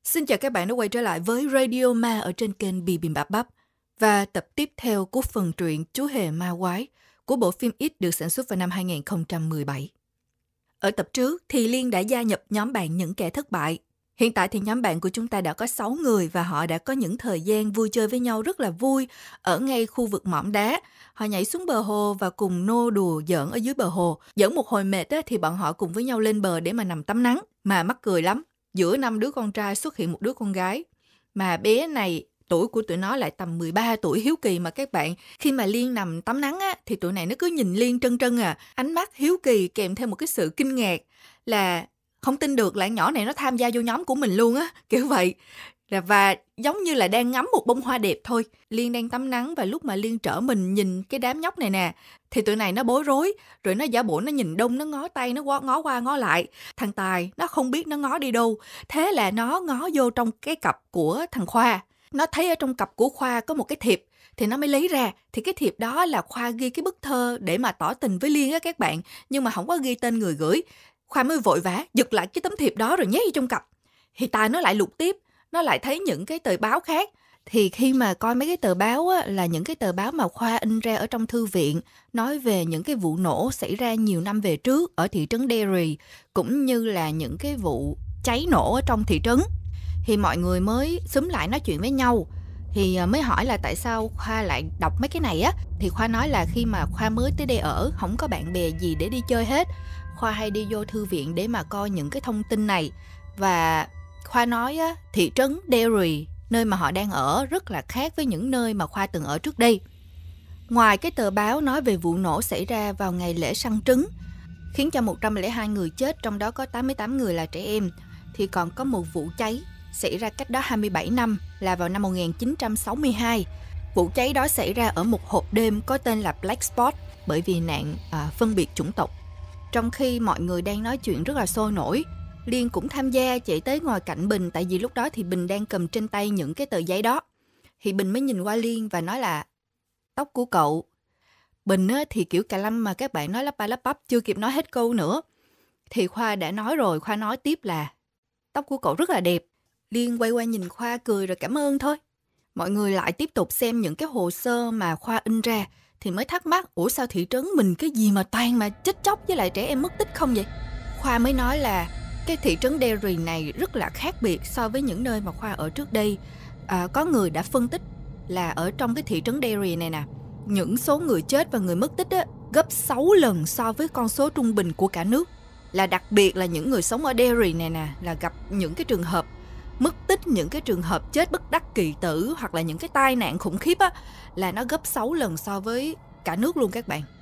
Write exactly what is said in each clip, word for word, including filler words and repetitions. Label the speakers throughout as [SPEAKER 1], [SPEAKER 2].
[SPEAKER 1] Xin chào các bạn đã quay trở lại với Radio Ma ở trên kênh Bì Bìm Bạp Bắp. Và tập tiếp theo của phần truyện Chú Hề Ma Quái của bộ phim It được sản xuất vào năm hai không một bảy. Ở tập trước thì Liên đã gia nhập nhóm bạn những kẻ thất bại. Hiện tại thì nhóm bạn của chúng ta đã có sáu người và họ đã có những thời gian vui chơi với nhau rất là vui ở ngay khu vực mỏm đá. Họ nhảy xuống bờ hồ và cùng nô đùa giỡn ở dưới bờ hồ. Giỡn một hồi mệt á, thì bọn họ cùng với nhau lên bờ để mà nằm tắm nắng. Mà mắc cười lắm. Giữa năm đứa con trai xuất hiện một đứa con gái. Mà bé này, tuổi của tụi nó lại tầm mười ba tuổi, hiếu kỳ mà các bạn. Khi mà Liên nằm tắm nắng á, thì tụi này nó cứ nhìn Liên trân trân à. Ánh mắt hiếu kỳ kèm theo một cái sự kinh ngạc là không tin được là nhỏ này nó tham gia vô nhóm của mình luôn á, kiểu vậy. Và giống như là đang ngắm một bông hoa đẹp thôi. Liên đang tắm nắng và lúc mà Liên trở mình nhìn cái đám nhóc này nè, thì tụi này nó bối rối, rồi nó giả bộ nó nhìn đông, nó ngó tay, nó ngó qua ngó lại. Thằng Tài nó không biết nó ngó đi đâu, thế là nó ngó vô trong cái cặp của thằng Khoa. Nó thấy ở trong cặp của Khoa có một cái thiệp, thì nó mới lấy ra. Thì cái thiệp đó là Khoa ghi cái bức thơ để mà tỏ tình với Liên á các bạn, nhưng mà không có ghi tên người gửi. Khoa mới vội vã giật lại cái tấm thiệp đó rồi nhét vô trong cặp. Thì Tài nó lại lục tiếp, nó lại thấy những cái tờ báo khác. Thì khi mà coi mấy cái tờ báo á, là những cái tờ báo mà Khoa in ra ở trong thư viện, nói về những cái vụ nổ xảy ra nhiều năm về trước ở thị trấn Derry, cũng như là những cái vụ cháy nổ ở trong thị trấn. Thì mọi người mới xúm lại nói chuyện với nhau. Thì mới hỏi là tại sao Khoa lại đọc mấy cái này á. Thì Khoa nói là khi mà Khoa mới tới đây ở, không có bạn bè gì để đi chơi hết, Khoa hay đi vô thư viện để mà coi những cái thông tin này. Và Khoa nói á, thị trấn Derry, nơi mà họ đang ở, rất là khác với những nơi mà Khoa từng ở trước đây. Ngoài cái tờ báo nói về vụ nổ xảy ra vào ngày lễ săn trứng, khiến cho một trăm lẻ hai người chết, trong đó có tám mươi tám người là trẻ em, thì còn có một vụ cháy xảy ra cách đó hai mươi bảy năm, là vào năm một nghìn chín trăm sáu mươi hai. Vụ cháy đó xảy ra ở một hộp đêm có tên là Black Spot, bởi vì nạn à, phân biệt chủng tộc. Trong khi mọi người đang nói chuyện rất là sôi nổi, Liên cũng tham gia, chạy tới ngồi cạnh Bình, tại vì lúc đó thì Bình đang cầm trên tay những cái tờ giấy đó. Thì Bình mới nhìn qua Liên và nói là tóc của cậu. Bình á, thì kiểu cà lâm mà các bạn nói lắp ba lắp bắp, chưa kịp nói hết câu nữa. Thì Khoa đã nói rồi, Khoa nói tiếp là tóc của cậu rất là đẹp. Liên quay qua nhìn Khoa cười rồi cảm ơn thôi. Mọi người lại tiếp tục xem những cái hồ sơ mà Khoa in ra, thì mới thắc mắc, ủa sao thị trấn mình cái gì mà toàn mà chết chóc với lại trẻ em mất tích không vậy? Khoa mới nói là cái thị trấn Derry này rất là khác biệt so với những nơi mà Khoa ở trước đây. À, có người đã phân tích là ở trong cái thị trấn Derry này nè, những số người chết và người mất tích á, gấp sáu lần so với con số trung bình của cả nước. Là đặc biệt là những người sống ở Derry này nè, là gặp những cái trường hợp mất tích, những cái trường hợp chết bất đắc kỳ tử, hoặc là những cái tai nạn khủng khiếp á, là nó gấp sáu lần so với cả nước luôn các bạn.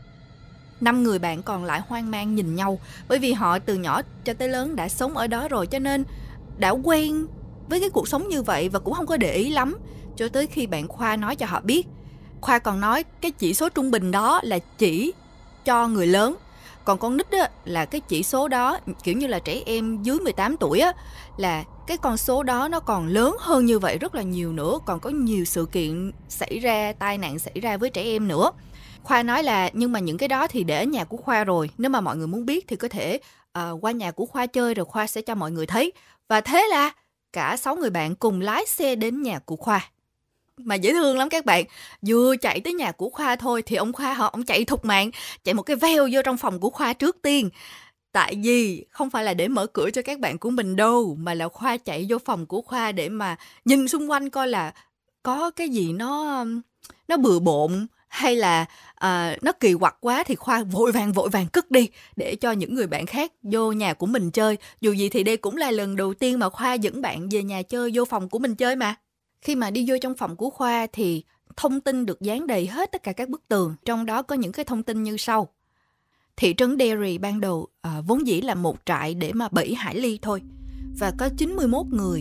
[SPEAKER 1] Năm người bạn còn lại hoang mang nhìn nhau, bởi vì họ từ nhỏ cho tới lớn đã sống ở đó rồi, cho nên đã quen với cái cuộc sống như vậy và cũng không có để ý lắm, cho tới khi bạn Khoa nói cho họ biết. Khoa còn nói cái chỉ số trung bình đó là chỉ cho người lớn, còn con nít á, là cái chỉ số đó, kiểu như là trẻ em dưới mười tám tuổi á, là cái con số đó nó còn lớn hơn như vậy rất là nhiều nữa. Còn có nhiều sự kiện xảy ra, tai nạn xảy ra với trẻ em nữa. Khoa nói là nhưng mà những cái đó thì để ở nhà của Khoa rồi, nếu mà mọi người muốn biết thì có thể uh, qua nhà của Khoa chơi, rồi Khoa sẽ cho mọi người thấy. Và thế là cả sáu người bạn cùng lái xe đến nhà của Khoa. Mà dễ thương lắm các bạn. Vừa chạy tới nhà của Khoa thôi thì ông Khoa họ ông chạy thục mạng, chạy một cái veo vô trong phòng của Khoa trước tiên. Tại vì không phải là để mở cửa cho các bạn của mình đâu, mà là Khoa chạy vô phòng của Khoa để mà nhìn xung quanh coi là có cái gì nó nó bừa bộn hay là uh, nó kỳ quặc quá, thì Khoa vội vàng vội vàng cất đi để cho những người bạn khác vô nhà của mình chơi. Dù gì thì đây cũng là lần đầu tiên mà Khoa dẫn bạn về nhà chơi, vô phòng của mình chơi mà. Khi mà đi vô trong phòng của Khoa thì thông tin được dán đầy hết tất cả các bức tường. Trong đó có những cái thông tin như sau. Thị trấn Derry ban đầu uh, vốn dĩ là một trại để mà bẫy hải ly thôi. Và có chín mươi mốt người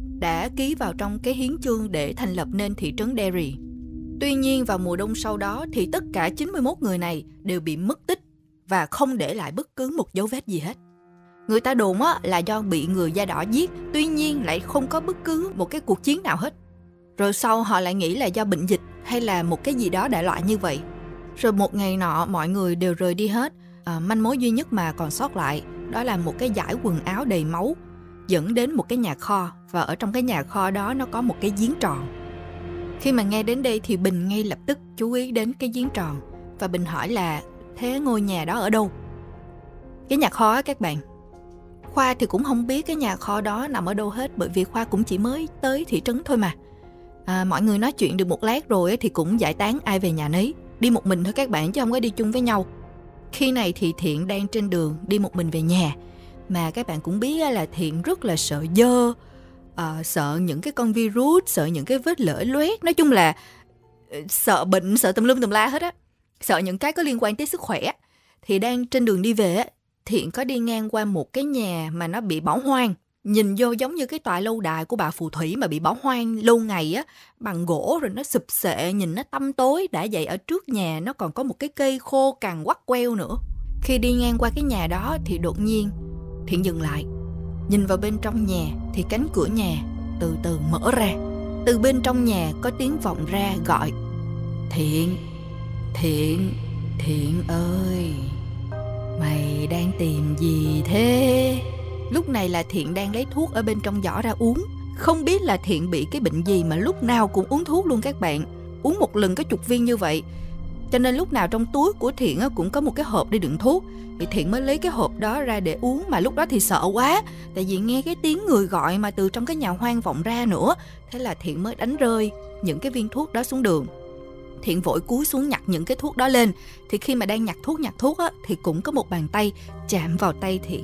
[SPEAKER 1] đã ký vào trong cái hiến chương để thành lập nên thị trấn Derry. Tuy nhiên vào mùa đông sau đó thì tất cả chín mươi mốt người này đều bị mất tích và không để lại bất cứ một dấu vết gì hết. Người ta đồn á, là do bị người da đỏ giết, tuy nhiên lại không có bất cứ một cái cuộc chiến nào hết. Rồi sau họ lại nghĩ là do bệnh dịch hay là một cái gì đó đại loại như vậy. Rồi một ngày nọ mọi người đều rời đi hết. À, manh mối duy nhất mà còn sót lại đó là một cái dải quần áo đầy máu. dẫn đến một cái nhà kho, và ở trong cái nhà kho đó nó có một cái giếng tròn. Khi mà nghe đến đây thì Bình ngay lập tức chú ý đến cái giếng tròn, và Bình hỏi là thế ngôi nhà đó ở đâu? Cái nhà kho á các bạn. Khoa thì cũng không biết cái nhà kho đó nằm ở đâu hết, bởi vì Khoa cũng chỉ mới tới thị trấn thôi mà. À, mọi người nói chuyện được một lát rồi thì cũng giải tán ai về nhà nấy. Đi một mình thôi các bạn, chứ không có đi chung với nhau. Khi này thì Thiện đang trên đường đi một mình về nhà. Mà các bạn cũng biết là Thiện rất là sợ dơ, à, sợ những cái con virus, sợ những cái vết lở loét. Nói chung là sợ bệnh, sợ tùm lum tùm la hết á. Sợ những cái có liên quan tới sức khỏe. Thì đang trên đường đi về, Thiện có đi ngang qua một cái nhà mà nó bị bỏ hoang. Nhìn vô giống như cái tòa lâu đài của bà phù thủy mà bị bỏ hoang lâu ngày á, bằng gỗ rồi nó sụp xệ, nhìn nó tăm tối. Đã vậy ở trước nhà nó còn có một cái cây khô cằn quắt queo nữa. Khi đi ngang qua cái nhà đó thì đột nhiên Thiện dừng lại. Nhìn vào bên trong nhà thì cánh cửa nhà từ từ mở ra. Từ bên trong nhà có tiếng vọng ra gọi: Thiện, Thiện, Thiện ơi, mày đang tìm gì thế? Lúc này là Thiện đang lấy thuốc ở bên trong giỏ ra uống. Không biết là Thiện bị cái bệnh gì mà lúc nào cũng uống thuốc luôn các bạn. Uống một lần có chục viên như vậy. Cho nên lúc nào trong túi của Thiện cũng có một cái hộp để đựng thuốc. Thì Thiện mới lấy cái hộp đó ra để uống. Mà lúc đó thì sợ quá, tại vì nghe cái tiếng người gọi mà từ trong cái nhà hoang vọng ra nữa. Thế là Thiện mới đánh rơi những cái viên thuốc đó xuống đường. Thiện vội cúi xuống nhặt những cái thuốc đó lên. Thì khi mà đang nhặt thuốc nhặt thuốc á, thì cũng có một bàn tay chạm vào tay Thiện.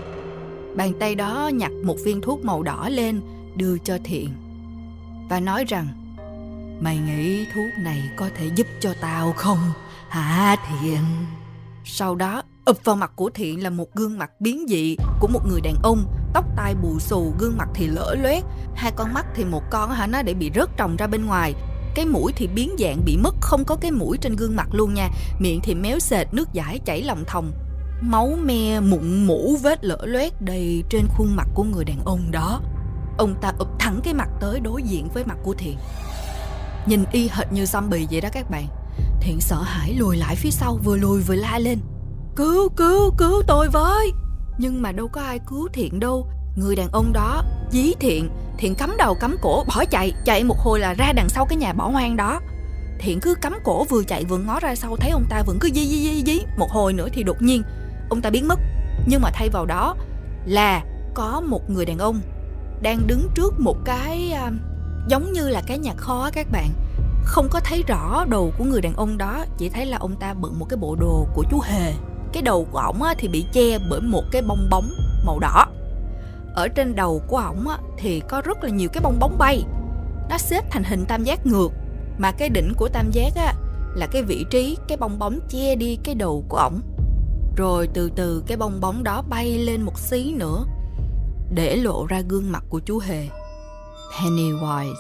[SPEAKER 1] Bàn tay đó nhặt một viên thuốc màu đỏ lên, đưa cho Thiện và nói rằng: Mày nghĩ thuốc này có thể giúp cho tao không hả Thiện? Sau đó ụp vào mặt của Thiện là một gương mặt biến dị của một người đàn ông, tóc tai bù xù, gương mặt thì lở loét, hai con mắt thì một con hả nó để bị rớt tròng ra bên ngoài, cái mũi thì biến dạng bị mất, không có cái mũi trên gương mặt luôn nha, miệng thì méo sệt, nước dãi chảy lòng thòng, máu me mụn mũ vết lở loét đầy trên khuôn mặt của người đàn ông đó. Ông ta ụp thẳng cái mặt tới đối diện với mặt của Thiện, nhìn y hệt như zombie vậy đó các bạn. Thiện sợ hãi lùi lại phía sau, vừa lùi vừa la lên: Cứu, cứu, cứu tôi với! Nhưng mà đâu có ai cứu Thiện đâu. Người đàn ông đó dí Thiện. Thiện cắm đầu cắm cổ bỏ chạy. Chạy một hồi là ra đằng sau cái nhà bỏ hoang đó. Thiện cứ cắm cổ vừa chạy vừa ngó ra sau, thấy ông ta vẫn cứ dí dí dí dí. Một hồi nữa thì đột nhiên ông ta biến mất. Nhưng mà thay vào đó là có một người đàn ông đang đứng trước một cái uh, giống như là cái nhà kho các bạn. Không có thấy rõ đầu của người đàn ông đó, chỉ thấy là ông ta bận một cái bộ đồ của chú Hề. Cái đầu của ổng thì bị che bởi một cái bong bóng màu đỏ. Ở trên đầu của ổng thì có rất là nhiều cái bong bóng bay. Nó xếp thành hình tam giác ngược. Mà cái đỉnh của tam giác á, là cái vị trí cái bong bóng che đi cái đầu của ổng. Rồi từ từ cái bong bóng đó bay lên một xí nữa, để lộ ra gương mặt của chú Hề, Pennywise.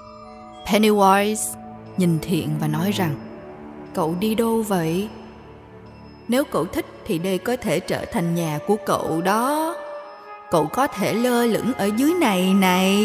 [SPEAKER 1] Pennywise nhìn Thiện và nói rằng: Cậu đi đâu vậy? Nếu cậu thích thì đây có thể trở thành nhà của cậu đó. Cậu có thể lơ lửng ở dưới này này.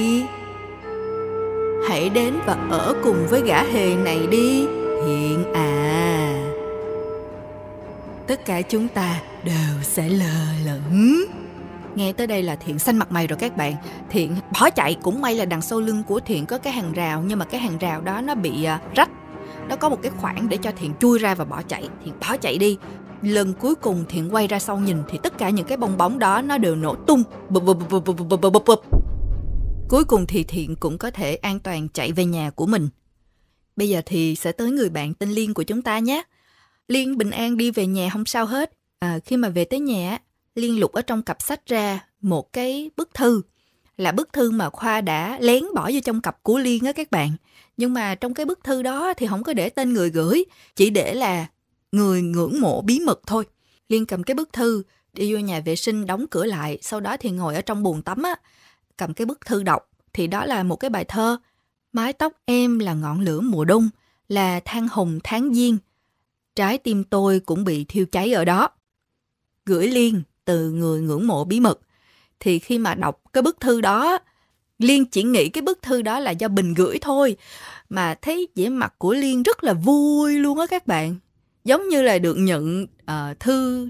[SPEAKER 1] Hãy đến và ở cùng với gã Hề này đi, Thiện à. Tất cả chúng ta đều sẽ lơ lửng. Nghe tới đây là Thiện xanh mặt mày rồi các bạn. Thiện bỏ chạy. Cũng may là đằng sau lưng của Thiện có cái hàng rào, nhưng mà cái hàng rào đó nó bị uh, rách. Nó có một cái khoảng để cho Thiện chui ra và bỏ chạy. Thiện bỏ chạy đi. Lần cuối cùng Thiện quay ra sau nhìn thì tất cả những cái bong bóng đó nó đều nổ tung. Bụp bụp bụp bụp bụp bụp bụp. Cuối cùng thì Thiện cũng có thể an toàn chạy về nhà của mình. Bây giờ thì sẽ tới người bạn tên Liên của chúng ta nhé. Liên bình an đi về nhà không sao hết. À, khi mà về tới nhà, Liên lục ở trong cặp sách ra một cái bức thư. Là bức thư mà Khoa đã lén bỏ vô trong cặp của Liên á các bạn. Nhưng mà trong cái bức thư đó thì không có để tên người gửi, chỉ để là người ngưỡng mộ bí mật thôi. Liên cầm cái bức thư, đi vô nhà vệ sinh đóng cửa lại. Sau đó thì ngồi ở trong bồn tắm á, cầm cái bức thư đọc. Thì đó là một cái bài thơ: Mái tóc em là ngọn lửa mùa đông, là than hồng tháng giêng, trái tim tôi cũng bị thiêu cháy ở đó. Gửi Liên từ người ngưỡng mộ bí mật. Thì khi mà đọc cái bức thư đó, Liên chỉ nghĩ cái bức thư đó là do Bình gửi thôi. Mà thấy vẻ mặt của Liên rất là vui luôn á các bạn. Giống như là được nhận uh, thư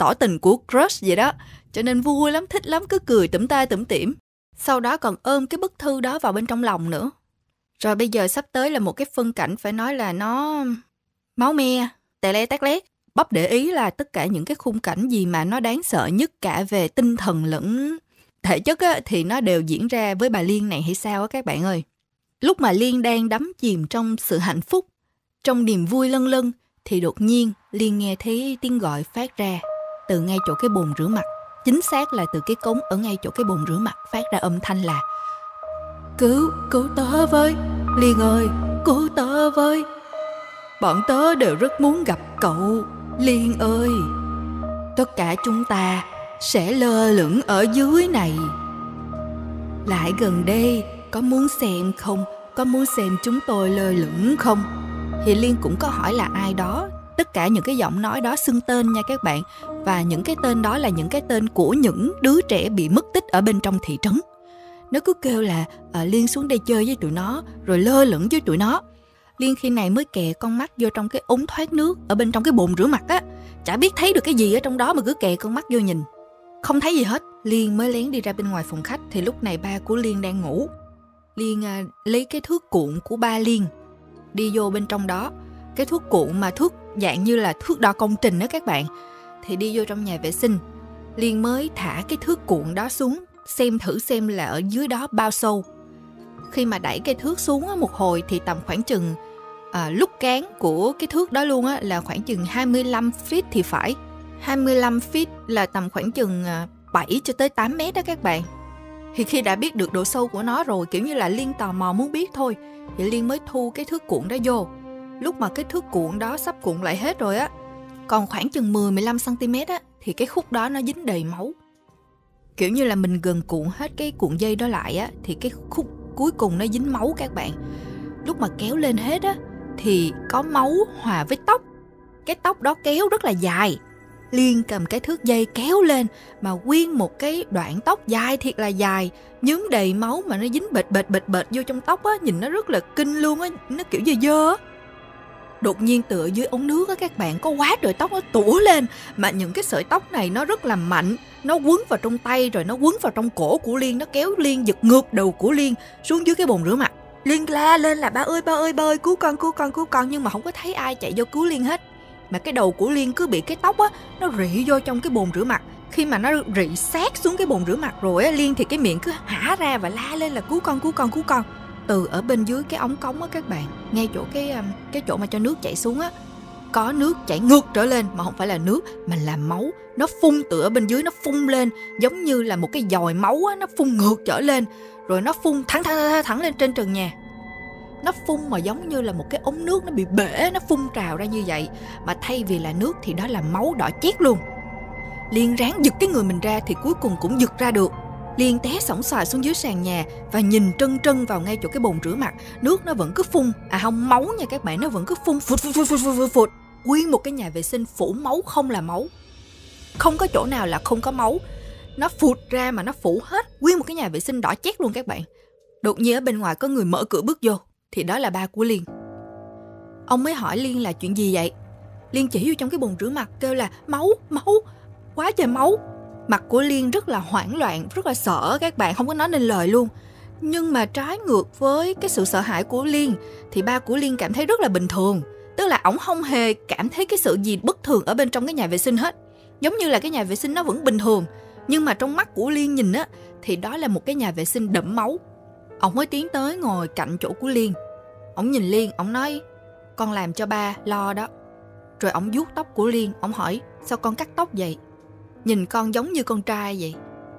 [SPEAKER 1] tỏ tình của crush vậy đó. Cho nên vui lắm, thích lắm, cứ cười tủm ta tủm tỉm. Sau đó còn ôm cái bức thư đó vào bên trong lòng nữa. Rồi bây giờ sắp tới là một cái phân cảnh phải nói là nó máu me, tè le tét lét. Bắp để ý là tất cả những cái khung cảnh gì mà nó đáng sợ nhất cả về tinh thần lẫn thể chất á, thì nó đều diễn ra với bà Liên này hay sao á các bạn ơi. Lúc mà Liên đang đắm chìm trong sự hạnh phúc, trong niềm vui lân lân, thì đột nhiên Liên nghe thấy tiếng gọi phát ra từ ngay chỗ cái bồn rửa mặt. Chính xác là từ cái cống ở ngay chỗ cái bồn rửa mặt phát ra âm thanh là: Cứu, cứu tớ với, Liên ơi, cứu tớ với. Bọn tớ đều rất muốn gặp cậu, Liên ơi. Tất cả chúng ta sẽ lơ lửng ở dưới này. Lại gần đây, có muốn xem không? Có muốn xem chúng tôi lơ lửng không? Thì Liên cũng có hỏi là ai đó. Tất cả những cái giọng nói đó xưng tên nha các bạn. Và những cái tên đó là những cái tên của những đứa trẻ bị mất tích ở bên trong thị trấn. Nó cứ kêu là à, Liên xuống đây chơi với tụi nó, rồi lơ lửng với tụi nó. Liên khi này mới kè con mắt vô trong cái ống thoát nước ở bên trong cái bồn rửa mặt á. Chả biết thấy được cái gì ở trong đó mà cứ kè con mắt vô nhìn. Không thấy gì hết. Liên mới lén đi ra bên ngoài phòng khách. Thì lúc này ba của Liên đang ngủ. Liên à, lấy cái thước cuộn của ba Liên, đi vô bên trong đó. Cái thước cuộn mà thước dạng như là thước đo công trình đó các bạn. Thì đi vô trong nhà vệ sinh. Liên mới thả cái thước cuộn đó xuống, xem thử xem là ở dưới đó bao sâu. Khi mà đẩy cái thước xuống một hồi thì tầm khoảng chừng à, lúc cán của cái thước đó luôn á, là khoảng chừng hai mươi lăm feet thì phải. hai mươi lăm feet là tầm khoảng chừng bảy cho tới tám mét đó các bạn. Thì khi đã biết được độ sâu của nó rồi, kiểu như là Liên tò mò muốn biết thôi, thì Liên mới thu cái thước cuộn đó vô. Lúc mà cái thước cuộn đó sắp cuộn lại hết rồi á, còn khoảng chừng mười đến mười lăm xăng-ti-mét á, thì cái khúc đó nó dính đầy máu. Kiểu như là mình gần cuộn hết cái cuộn dây đó lại á, thì cái khúc cuối cùng nó dính máu các bạn. Lúc mà kéo lên hết á, thì có máu hòa với tóc. Cái tóc đó kéo rất là dài. Liên cầm cái thước dây kéo lên, mà nguyên một cái đoạn tóc dài thiệt là dài, nhúm đầy máu mà nó dính bệt bệt bệt bệt vô trong tóc á, nhìn nó rất là kinh luôn á, nó kiểu dơ dơ á. Đột nhiên từ dưới ống nước á các bạn, có quá trời tóc nó tủa lên, mà những cái sợi tóc này nó rất là mạnh, nó quấn vào trong tay rồi nó quấn vào trong cổ của Liên, nó kéo Liên giật ngược đầu của Liên xuống dưới cái bồn rửa mặt. Liên la lên là ba ơi ba ơi ba ơi, cứu con cứu con cứu con, nhưng mà không có thấy ai chạy vô cứu Liên hết. Mà cái đầu của Liên cứ bị cái tóc á nó rỉ vô trong cái bồn rửa mặt. Khi mà nó rỉ sát xuống cái bồn rửa mặt rồi á, Liên thì cái miệng cứ hả ra và la lên là cứu con cứu con cứu con. Từ ở bên dưới cái ống cống á các bạn, ngay chỗ cái cái chỗ mà cho nước chảy xuống á, có nước chảy ngược trở lên, mà không phải là nước mà là máu. Nó phun từ ở bên dưới, nó phun lên giống như là một cái dòi máu á, nó phun ngược trở lên, rồi nó phun thẳng thẳng thẳng, thẳng lên trên trần nhà. Nó phun mà giống như là một cái ống nước nó bị bể, nó phun trào ra như vậy, mà thay vì là nước thì đó là máu đỏ chét luôn. Liên ráng giật cái người mình ra thì cuối cùng cũng giật ra được. Liên té xỏng xoài xuống dưới sàn nhà và nhìn trân trân vào ngay chỗ cái bồn rửa mặt. Nước nó vẫn cứ phun, à không, máu nha các bạn, nó vẫn cứ phun phụt phụt phụt phụt phụt phụt. Nguyên một cái nhà vệ sinh phủ máu không là máu, không có chỗ nào là không có máu. Nó phụt ra mà nó phủ hết nguyên một cái nhà vệ sinh đỏ chét luôn các bạn. Đột nhiên ở bên ngoài có người mở cửa bước vô, thì đó là ba của Liên. Ông mới hỏi Liên là chuyện gì vậy. Liên chỉ vô trong cái bồn rửa mặt kêu là máu, máu, quá trời máu. Mặt của Liên rất là hoảng loạn, rất là sợ các bạn, không có nói nên lời luôn. Nhưng mà trái ngược với cái sự sợ hãi của Liên, thì ba của Liên cảm thấy rất là bình thường. Tức là ổng không hề cảm thấy cái sự gì bất thường ở bên trong cái nhà vệ sinh hết. Giống như là cái nhà vệ sinh nó vẫn bình thường, nhưng mà trong mắt của Liên nhìn á, thì đó là một cái nhà vệ sinh đẫm máu. Ổng mới tiến tới ngồi cạnh chỗ của Liên. Ổng nhìn Liên, ổng nói: con làm cho ba lo đó. Rồi ổng vuốt tóc của Liên, ổng hỏi: sao con cắt tóc vậy? Nhìn con giống như con trai vậy.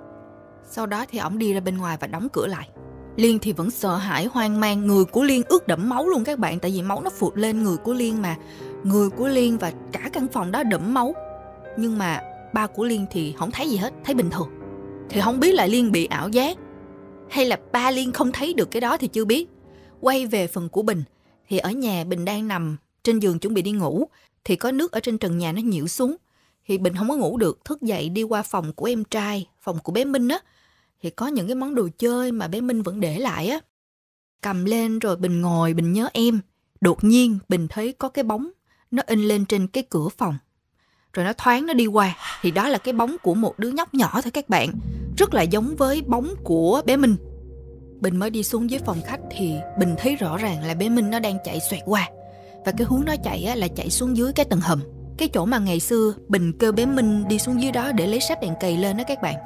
[SPEAKER 1] Sau đó thì ổng đi ra bên ngoài và đóng cửa lại. Liên thì vẫn sợ hãi hoang mang. Người của Liên ướt đẫm máu luôn các bạn, tại vì máu nó phụt lên người của Liên mà. Người của Liên và cả căn phòng đó đẫm máu. Nhưng mà ba của Liên thì không thấy gì hết, thấy bình thường. Thì không biết là Liên bị ảo giác hay là ba Liên không thấy được cái đó thì chưa biết. Quay về phần của Bình, thì ở nhà Bình đang nằm trên giường chuẩn bị đi ngủ, thì có nước ở trên trần nhà nó nhiễu xuống. Thì Bình không có ngủ được, thức dậy đi qua phòng của em trai, phòng của bé Minh á. Thì có những cái món đồ chơi mà bé Minh vẫn để lại á. Cầm lên rồi Bình ngồi, Bình nhớ em. Đột nhiên Bình thấy có cái bóng nó in lên trên cái cửa phòng. rồi nó thoáng nó đi qua. Thì đó là cái bóng của một đứa nhóc nhỏ thôi các bạn, rất là giống với bóng của bé Minh. Bình mới đi xuống dưới phòng khách thì Bình thấy rõ ràng là bé Minh nó đang chạy xoẹt qua. Và cái hướng nó chạy á, là chạy xuống dưới cái tầng hầm, cái chỗ mà ngày xưa Bình kêu bé Minh đi xuống dưới đó để lấy sáp đèn cầy lên đó các bạn.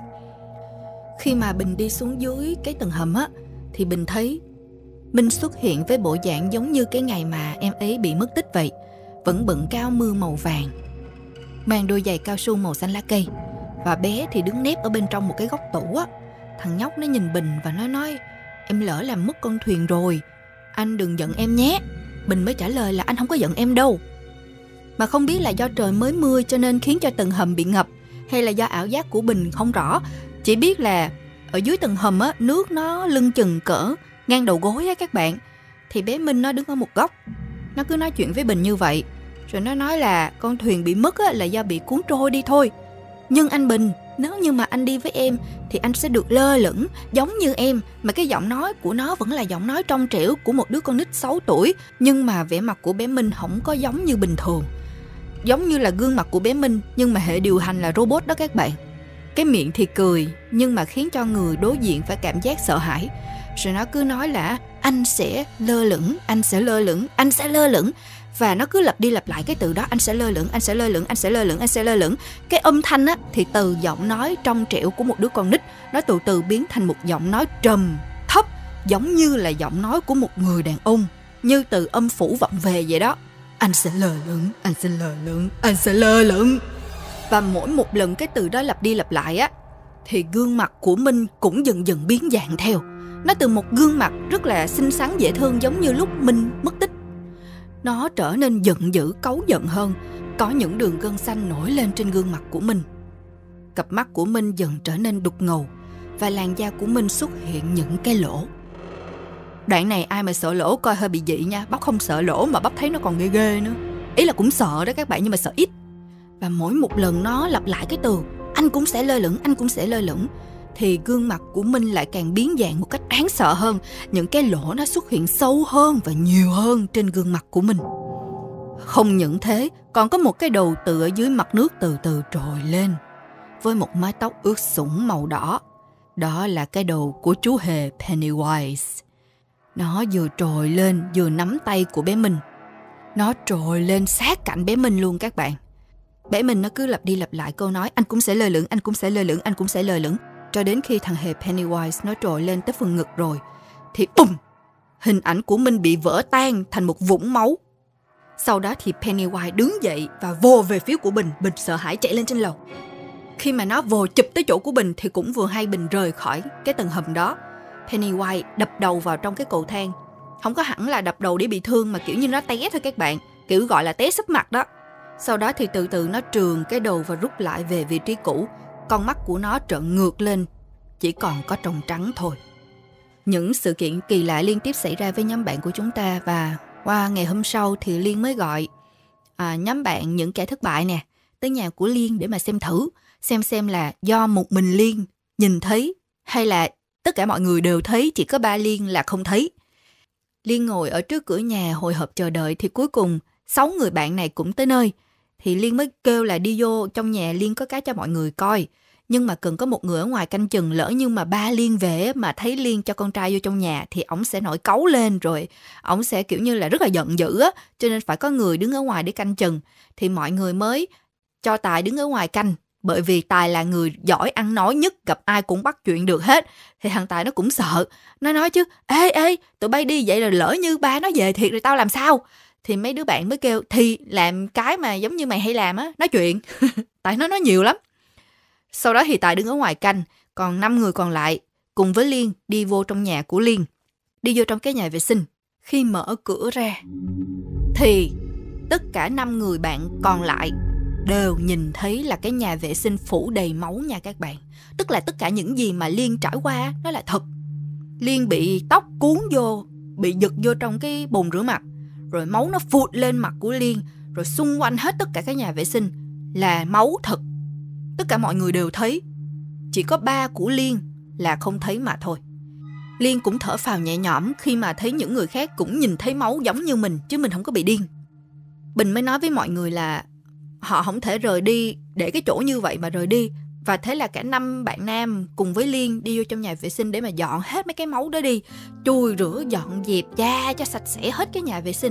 [SPEAKER 1] Khi mà Bình đi xuống dưới cái tầng hầm á, thì Bình thấy Minh xuất hiện với bộ dạng giống như cái ngày mà em ấy bị mất tích vậy. Vẫn bận cái áo mưa màu vàng, mang đôi giày cao su màu xanh lá cây. Và bé thì đứng nép ở bên trong một cái góc tủ á. Thằng nhóc nó nhìn Bình và nó nói: em lỡ làm mất con thuyền rồi, anh đừng giận em nhé. Bình mới trả lời là anh không có giận em đâu. Mà không biết là do trời mới mưa cho nên khiến cho tầng hầm bị ngập, hay là do ảo giác của Bình không rõ. Chỉ biết là ở dưới tầng hầm á, nước nó lưng chừng cỡ ngang đầu gối á các bạn. Thì bé Minh nó đứng ở một góc, nó cứ nói chuyện với Bình như vậy. Rồi nó nói là con thuyền bị mất á, là do bị cuốn trôi đi thôi. Nhưng anh Bình, nếu như mà anh đi với em thì anh sẽ được lơ lửng giống như em. Mà cái giọng nói của nó vẫn là giọng nói trong trẻo của một đứa con nít sáu tuổi. Nhưng mà vẻ mặt của bé Minh không có giống như bình thường, giống như là gương mặt của bé Minh nhưng mà hệ điều hành là robot đó các bạn. Cái miệng thì cười nhưng mà khiến cho người đối diện phải cảm giác sợ hãi. Rồi nó cứ nói là anh sẽ lơ lửng, anh sẽ lơ lửng, anh sẽ lơ lửng. Và nó cứ lặp đi lặp lại cái từ đó: anh sẽ lơ lửng, anh sẽ lơ lửng, anh sẽ lơ lửng, anh sẽ lơ lửng. Cái âm thanh á thì từ giọng nói trong trẻo của một đứa con nít, nó từ từ biến thành một giọng nói trầm thấp, giống như là giọng nói của một người đàn ông, như từ âm phủ vọng về vậy đó. Anh sẽ lơ lửng, anh sẽ lơ lửng, anh sẽ lơ lửng. Và mỗi một lần cái từ đó lặp đi lặp lại á, thì gương mặt của Minh cũng dần dần biến dạng theo. Nó từ một gương mặt rất là xinh xắn dễ thương giống như lúc Minh mất tích, nó trở nên giận dữ, cáu giận hơn. Có những đường gân xanh nổi lên trên gương mặt của Minh. Cặp mắt của Minh dần trở nên đục ngầu, và làn da của Minh xuất hiện những cái lỗ. Đoạn này ai mà sợ lỗ coi hơi bị dị nha. Bắp không sợ lỗ mà bắp thấy nó còn ghê ghê nữa. Ý là cũng sợ đó các bạn, nhưng mà sợ ít. Và mỗi một lần nó lặp lại cái từ anh cũng sẽ lơ lửng, anh cũng sẽ lơ lửng, thì gương mặt của Minh lại càng biến dạng một cách đáng sợ hơn. Những cái lỗ nó xuất hiện sâu hơn và nhiều hơn trên gương mặt của Minh. Không những thế, còn có một cái đầu từ ở dưới mặt nước từ từ trồi lên, với một mái tóc ướt sũng màu đỏ. Đó là cái đầu của chú hề Pennywise. Nó vừa trồi lên vừa nắm tay của bé Minh. Nó trồi lên sát cạnh bé Minh luôn các bạn. Bé Minh nó cứ lặp đi lặp lại câu nói anh cũng sẽ lơ lửng, anh cũng sẽ lơ lửng, anh cũng sẽ lơ lửng, cho đến khi thằng hề Pennywise nó trồi lên tới phần ngực rồi thì bùm, hình ảnh của Minh bị vỡ tan thành một vũng máu. Sau đó thì Pennywise đứng dậy và vồ về phía của Bình. Bình sợ hãi chạy lên trên lầu. Khi mà nó vồ chụp tới chỗ của Bình thì cũng vừa hay Bình rời khỏi cái tầng hầm đó. Pennywise đập đầu vào trong cái cầu thang. Không có hẳn là đập đầu để bị thương, mà kiểu như nó té thôi các bạn, kiểu gọi là té sấp mặt đó. Sau đó thì từ từ nó trườn cái đầu và rút lại về vị trí cũ. Con mắt của nó trợn ngược lên, chỉ còn có tròng trắng thôi. Những sự kiện kỳ lạ liên tiếp xảy ra với nhóm bạn của chúng ta. Và qua ngày hôm sau thì Liên mới gọi à, nhóm bạn những kẻ thất bại nè tới nhà của Liên để mà xem thử, xem xem là do một mình Liên nhìn thấy hay là tất cả mọi người đều thấy, chỉ có ba Liên là không thấy. Liên ngồi ở trước cửa nhà hồi hộp chờ đợi, thì cuối cùng sáu người bạn này cũng tới nơi. Thì Liên mới kêu là đi vô trong nhà Liên có cái cho mọi người coi. Nhưng mà cần có một người ở ngoài canh chừng, lỡ nhưng mà ba Liên về mà thấy Liên cho con trai vô trong nhà thì ổng sẽ nổi cáu lên, rồi ổng sẽ kiểu như là rất là giận dữ á, cho nên phải có người đứng ở ngoài để canh chừng. Thì mọi người mới cho Tài đứng ở ngoài canh, bởi vì Tài là người giỏi ăn nói nhất, gặp ai cũng bắt chuyện được hết. Thì thằng Tài nó cũng sợ, nó nói chứ ê ê tụi bay đi vậy rồi lỡ như ba nó về thiệt rồi tao làm sao? Thì mấy đứa bạn mới kêu thì làm cái mà giống như mày hay làm á, nói chuyện. Tại nó nói nhiều lắm. Sau đó thì Tài đứng ở ngoài canh, còn năm người còn lại cùng với Liên đi vô trong nhà của Liên, đi vô trong cái nhà vệ sinh. Khi mở cửa ra thì tất cả năm người bạn còn lại đều nhìn thấy là cái nhà vệ sinh phủ đầy máu nha các bạn. Tức là tất cả những gì mà Liên trải qua nó là thật. Liên bị tóc cuốn vô, bị giật vô trong cái bồn rửa mặt, rồi máu nó phụt lên mặt của Liên, rồi xung quanh hết tất cả cái nhà vệ sinh là máu thật. Tất cả mọi người đều thấy, chỉ có ba của Liên là không thấy mà thôi. Liên cũng thở phào nhẹ nhõm khi mà thấy những người khác cũng nhìn thấy máu giống như mình, chứ mình không có bị điên. Bình mới nói với mọi người là họ không thể rời đi, để cái chỗ như vậy mà rời đi. Và thế là cả năm bạn nam cùng với Liên đi vô trong nhà vệ sinh để mà dọn hết mấy cái máu đó đi, chùi rửa dọn dẹp da cho sạch sẽ hết cái nhà vệ sinh.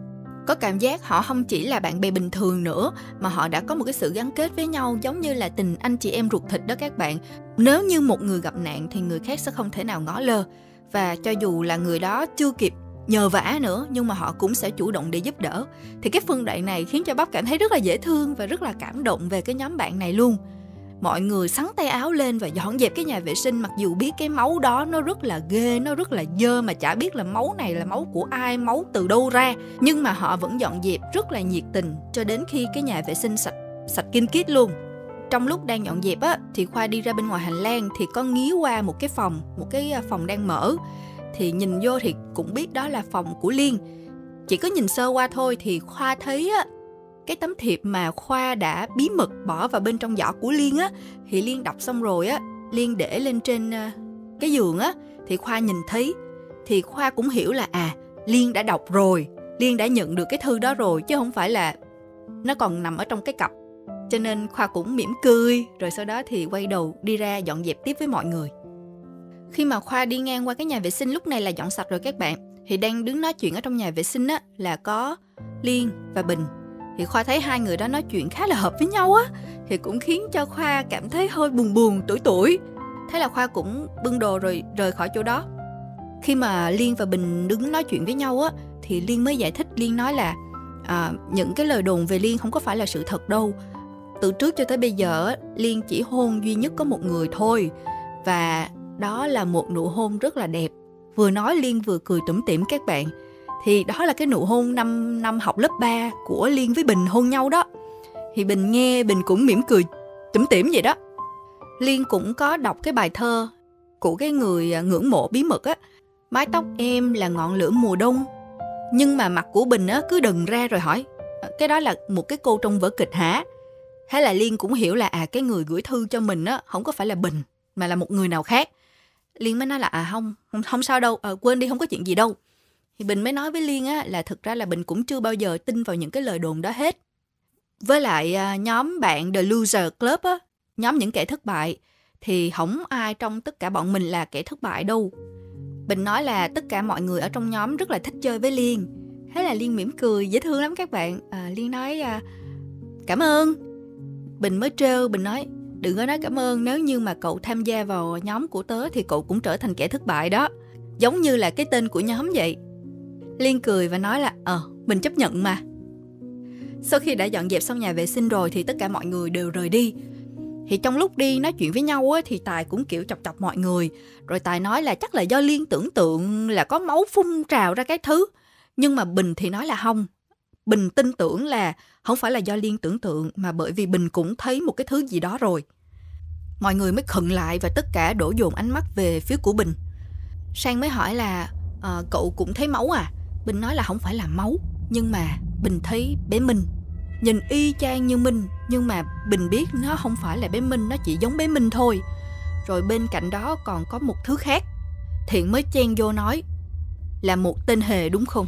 [SPEAKER 1] Có cảm giác họ không chỉ là bạn bè bình thường nữa, mà họ đã có một cái sự gắn kết với nhau, giống như là tình anh chị em ruột thịt đó các bạn. Nếu như một người gặp nạn thì người khác sẽ không thể nào ngó lơ. Và cho dù là người đó chưa kịp nhờ vả nữa, nhưng mà họ cũng sẽ chủ động để giúp đỡ. Thì cái phân đoạn này khiến cho Bắp cảm thấy rất là dễ thương và rất là cảm động về cái nhóm bạn này luôn. Mọi người xắn tay áo lên và dọn dẹp cái nhà vệ sinh, mặc dù biết cái máu đó nó rất là ghê, nó rất là dơ, mà chả biết là máu này là máu của ai, máu từ đâu ra. Nhưng mà họ vẫn dọn dẹp rất là nhiệt tình cho đến khi cái nhà vệ sinh sạch sạch kinh kít luôn. Trong lúc đang dọn dẹp á, thì Khoa đi ra bên ngoài hành lang thì có nghía qua một cái phòng, một cái phòng đang mở. Thì nhìn vô thì cũng biết đó là phòng của Liên. Chỉ có nhìn sơ qua thôi thì Khoa thấy á, cái tấm thiệp mà Khoa đã bí mật bỏ vào bên trong giỏ của Liên á, thì Liên đọc xong rồi á, Liên để lên trên cái giường á, thì Khoa nhìn thấy. Thì Khoa cũng hiểu là à, Liên đã đọc rồi, Liên đã nhận được cái thư đó rồi, chứ không phải là nó còn nằm ở trong cái cặp. Cho nên Khoa cũng mỉm cười, rồi sau đó thì quay đầu đi ra dọn dẹp tiếp với mọi người. Khi mà Khoa đi ngang qua cái nhà vệ sinh, lúc này là dọn sạch rồi các bạn, thì đang đứng nói chuyện ở trong nhà vệ sinh á, là có Liên và Bình. Thì Khoa thấy hai người đó nói chuyện khá là hợp với nhau á, thì cũng khiến cho Khoa cảm thấy hơi buồn buồn, tủi tủi. Thế là Khoa cũng bưng đồ rồi rời khỏi chỗ đó. Khi mà Liên và Bình đứng nói chuyện với nhau á, thì Liên mới giải thích. Liên nói là à, những cái lời đồn về Liên không có phải là sự thật đâu. Từ trước cho tới bây giờ, Liên chỉ hôn duy nhất có một người thôi, và đó là một nụ hôn rất là đẹp. Vừa nói Liên vừa cười tủm tỉm các bạn. Thì đó là cái nụ hôn năm năm học lớp ba của Liên với Bình hôn nhau đó. Thì Bình nghe, Bình cũng mỉm cười tủm tỉm vậy đó. Liên cũng có đọc cái bài thơ của cái người ngưỡng mộ bí mật á: mái tóc em là ngọn lửa mùa đông. Nhưng mà mặt của Bình á cứ đần ra rồi hỏi cái đó là một cái cô trong vở kịch hả? Thế là Liên cũng hiểu là à, cái người gửi thư cho mình á không có phải là Bình, mà là một người nào khác. Liên mới nói là à không, không, không sao đâu, à, quên đi, không có chuyện gì đâu. Thì Bình mới nói với Liên á, là thực ra là Bình cũng chưa bao giờ tin vào những cái lời đồn đó hết. Với lại à, nhóm bạn The Loser Club á, nhóm những kẻ thất bại, thì không ai trong tất cả bọn mình là kẻ thất bại đâu. Bình nói là tất cả mọi người ở trong nhóm rất là thích chơi với Liên. Thế là Liên mỉm cười, dễ thương lắm các bạn. à, Liên nói à, cảm ơn. Bình mới trêu, Bình nói đừng có nói cảm ơn, nếu như mà cậu tham gia vào nhóm của tớ thì cậu cũng trở thành kẻ thất bại đó, giống như là cái tên của nhóm vậy. Liên cười và nói là ờ, mình chấp nhận mà. Sau khi đã dọn dẹp xong nhà vệ sinh rồi thì tất cả mọi người đều rời đi. Thì trong lúc đi nói chuyện với nhau á, thì Tài cũng kiểu chọc chọc mọi người. Rồi Tài nói là chắc là do Liên tưởng tượng là có máu phun trào ra cái thứ. Nhưng mà Bình thì nói là không. Bình tin tưởng là không phải là do Liên tưởng tượng, mà bởi vì Bình cũng thấy một cái thứ gì đó rồi. Mọi người mới khựng lại và tất cả đổ dồn ánh mắt về phía của Bình. Sang mới hỏi là à, cậu cũng thấy máu à? Bình nói là không phải là máu, nhưng mà Bình thấy bé Minh. Nhìn y chang như Minh, nhưng mà Bình biết nó không phải là bé Minh, nó chỉ giống bé Minh thôi. Rồi bên cạnh đó còn có một thứ khác. Thiện mới chen vô nói là một tên hề đúng không?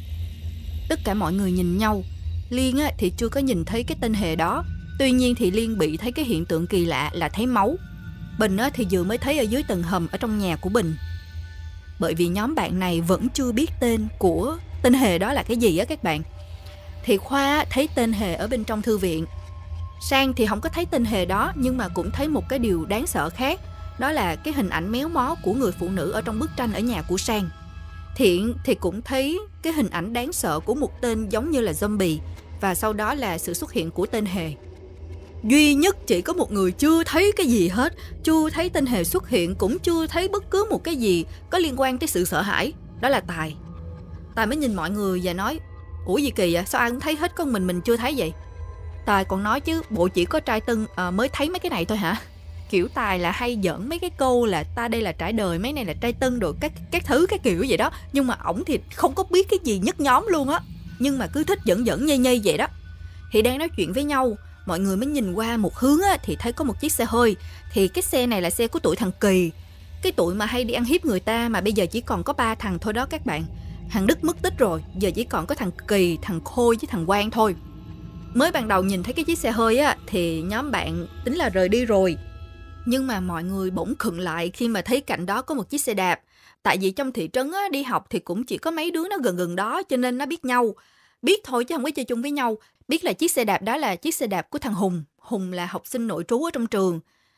[SPEAKER 1] Tất cả mọi người nhìn nhau. Liên á, thì chưa có nhìn thấy cái tên hề đó. Tuy nhiên thì Liên bị thấy cái hiện tượng kỳ lạ là thấy máu. Bình á, thì vừa mới thấy ở dưới tầng hầm ở trong nhà của Bình. Bởi vì nhóm bạn này vẫn chưa biết tên của tên hề đó là cái gì á các bạn. Thì Khoa thấy tên hề ở bên trong thư viện. Sang thì không có thấy tên hề đó, nhưng mà cũng thấy một cái điều đáng sợ khác. Đó là cái hình ảnh méo mó của người phụ nữ ở trong bức tranh ở nhà của Sang. Thiện thì cũng thấy cái hình ảnh đáng sợ của một tên giống như là zombie. Và sau đó là sự xuất hiện của tên hề. Duy nhất chỉ có một người chưa thấy cái gì hết, chưa thấy tên hề xuất hiện, cũng chưa thấy bất cứ một cái gì có liên quan tới sự sợ hãi. Đó là Tài. Tài mới nhìn mọi người và nói ủa gì kỳ vậy, sao ai cũng thấy hết, con mình mình chưa thấy vậy? Tài còn nói chứ bộ chỉ có trai Tân à, mới thấy mấy cái này thôi hả? Kiểu Tài là hay giỡn mấy cái câu là ta đây là trải đời, mấy này là trai Tân rồi các, các thứ cái kiểu vậy đó. Nhưng mà ổng thì không có biết cái gì nhất nhóm luôn á, nhưng mà cứ thích giỡn giỡn nhây nhây vậy đó. Thì đang nói chuyện với nhau, mọi người mới nhìn qua một hướng á, thì thấy có một chiếc xe hơi. Thì cái xe này là xe của tụi thằng Kỳ, cái tụi mà hay đi ăn hiếp người ta, mà bây giờ chỉ còn có ba thằng thôi đó các bạn. Thằng Đức mất tích rồi, giờ chỉ còn có thằng Kỳ, thằng Khôi với thằng Quang thôi. Mới ban đầu nhìn thấy cái chiếc xe hơi á, thì nhóm bạn tính là rời đi rồi. Nhưng mà mọi người bỗng khựng lại khi mà thấy cạnh đó có một chiếc xe đạp. Tại vì trong thị trấn á, đi học thì cũng chỉ có mấy đứa nó gần gần đó, cho nên nó biết nhau. Biết thôi chứ không có chơi chung với nhau. Biết là chiếc xe đạp đó là chiếc xe đạp của thằng Hùng. Hùng là học sinh nội trú ở trong trường.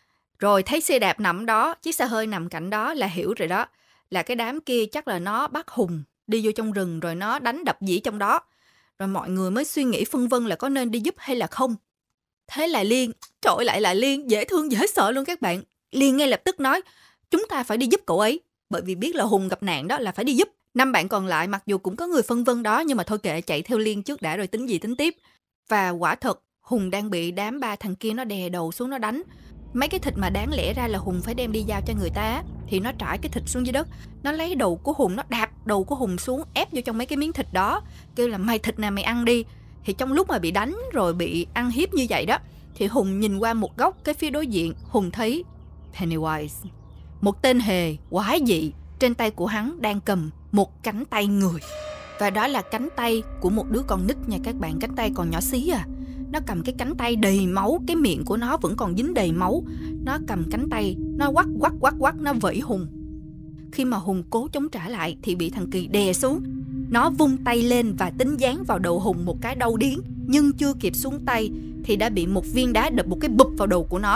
[SPEAKER 1] Rồi thấy xe đạp nằm đó, chiếc xe hơi nằm cạnh đó là hiểu rồi đó. Là cái đám kia chắc là nó bắt Hùng đi vô trong rừng rồi nó đánh đập dĩ trong đó. Rồi mọi người mới suy nghĩ phân vân là có nên đi giúp hay là không. Thế là Liên, trội lại là Liên, dễ thương dễ sợ luôn các bạn. Liên ngay lập tức nói, chúng ta phải đi giúp cậu ấy. Bởi vì biết là Hùng gặp nạn đó là phải đi giúp. Năm bạn còn lại mặc dù cũng có người phân vân đó, nhưng mà thôi kệ, chạy theo Liên trước đã rồi tính gì tính tiếp. Và quả thật, Hùng đang bị đám ba thằng kia nó đè đầu xuống nó đánh. Mấy cái thịt mà đáng lẽ ra là Hùng phải đem đi giao cho người ta, thì nó trải cái thịt xuống dưới đất. Nó lấy đầu của Hùng, nó đạp đầu của Hùng xuống, ép vô trong mấy cái miếng thịt đó. Kêu là mày thịt nào mày ăn đi. Thì trong lúc mà bị đánh rồi bị ăn hiếp như vậy đó, thì Hùng nhìn qua một góc cái phía đối diện, Hùng thấy Pennywise, một tên hề quái dị. Trên tay của hắn đang cầm một cánh tay người. Và đó là cánh tay của một đứa con nít nha các bạn, cánh tay còn nhỏ xí à. Nó cầm cái cánh tay đầy máu, cái miệng của nó vẫn còn dính đầy máu. Nó cầm cánh tay, nó quắc quắc quắc quắc, nó vẫy Hùng. Khi mà Hùng cố chống trả lại thì bị thằng Kỳ đè xuống. Nó vung tay lên và tính giáng vào đầu Hùng một cái đau điếng. Nhưng chưa kịp xuống tay thì đã bị một viên đá đập một cái bụp vào đầu của nó.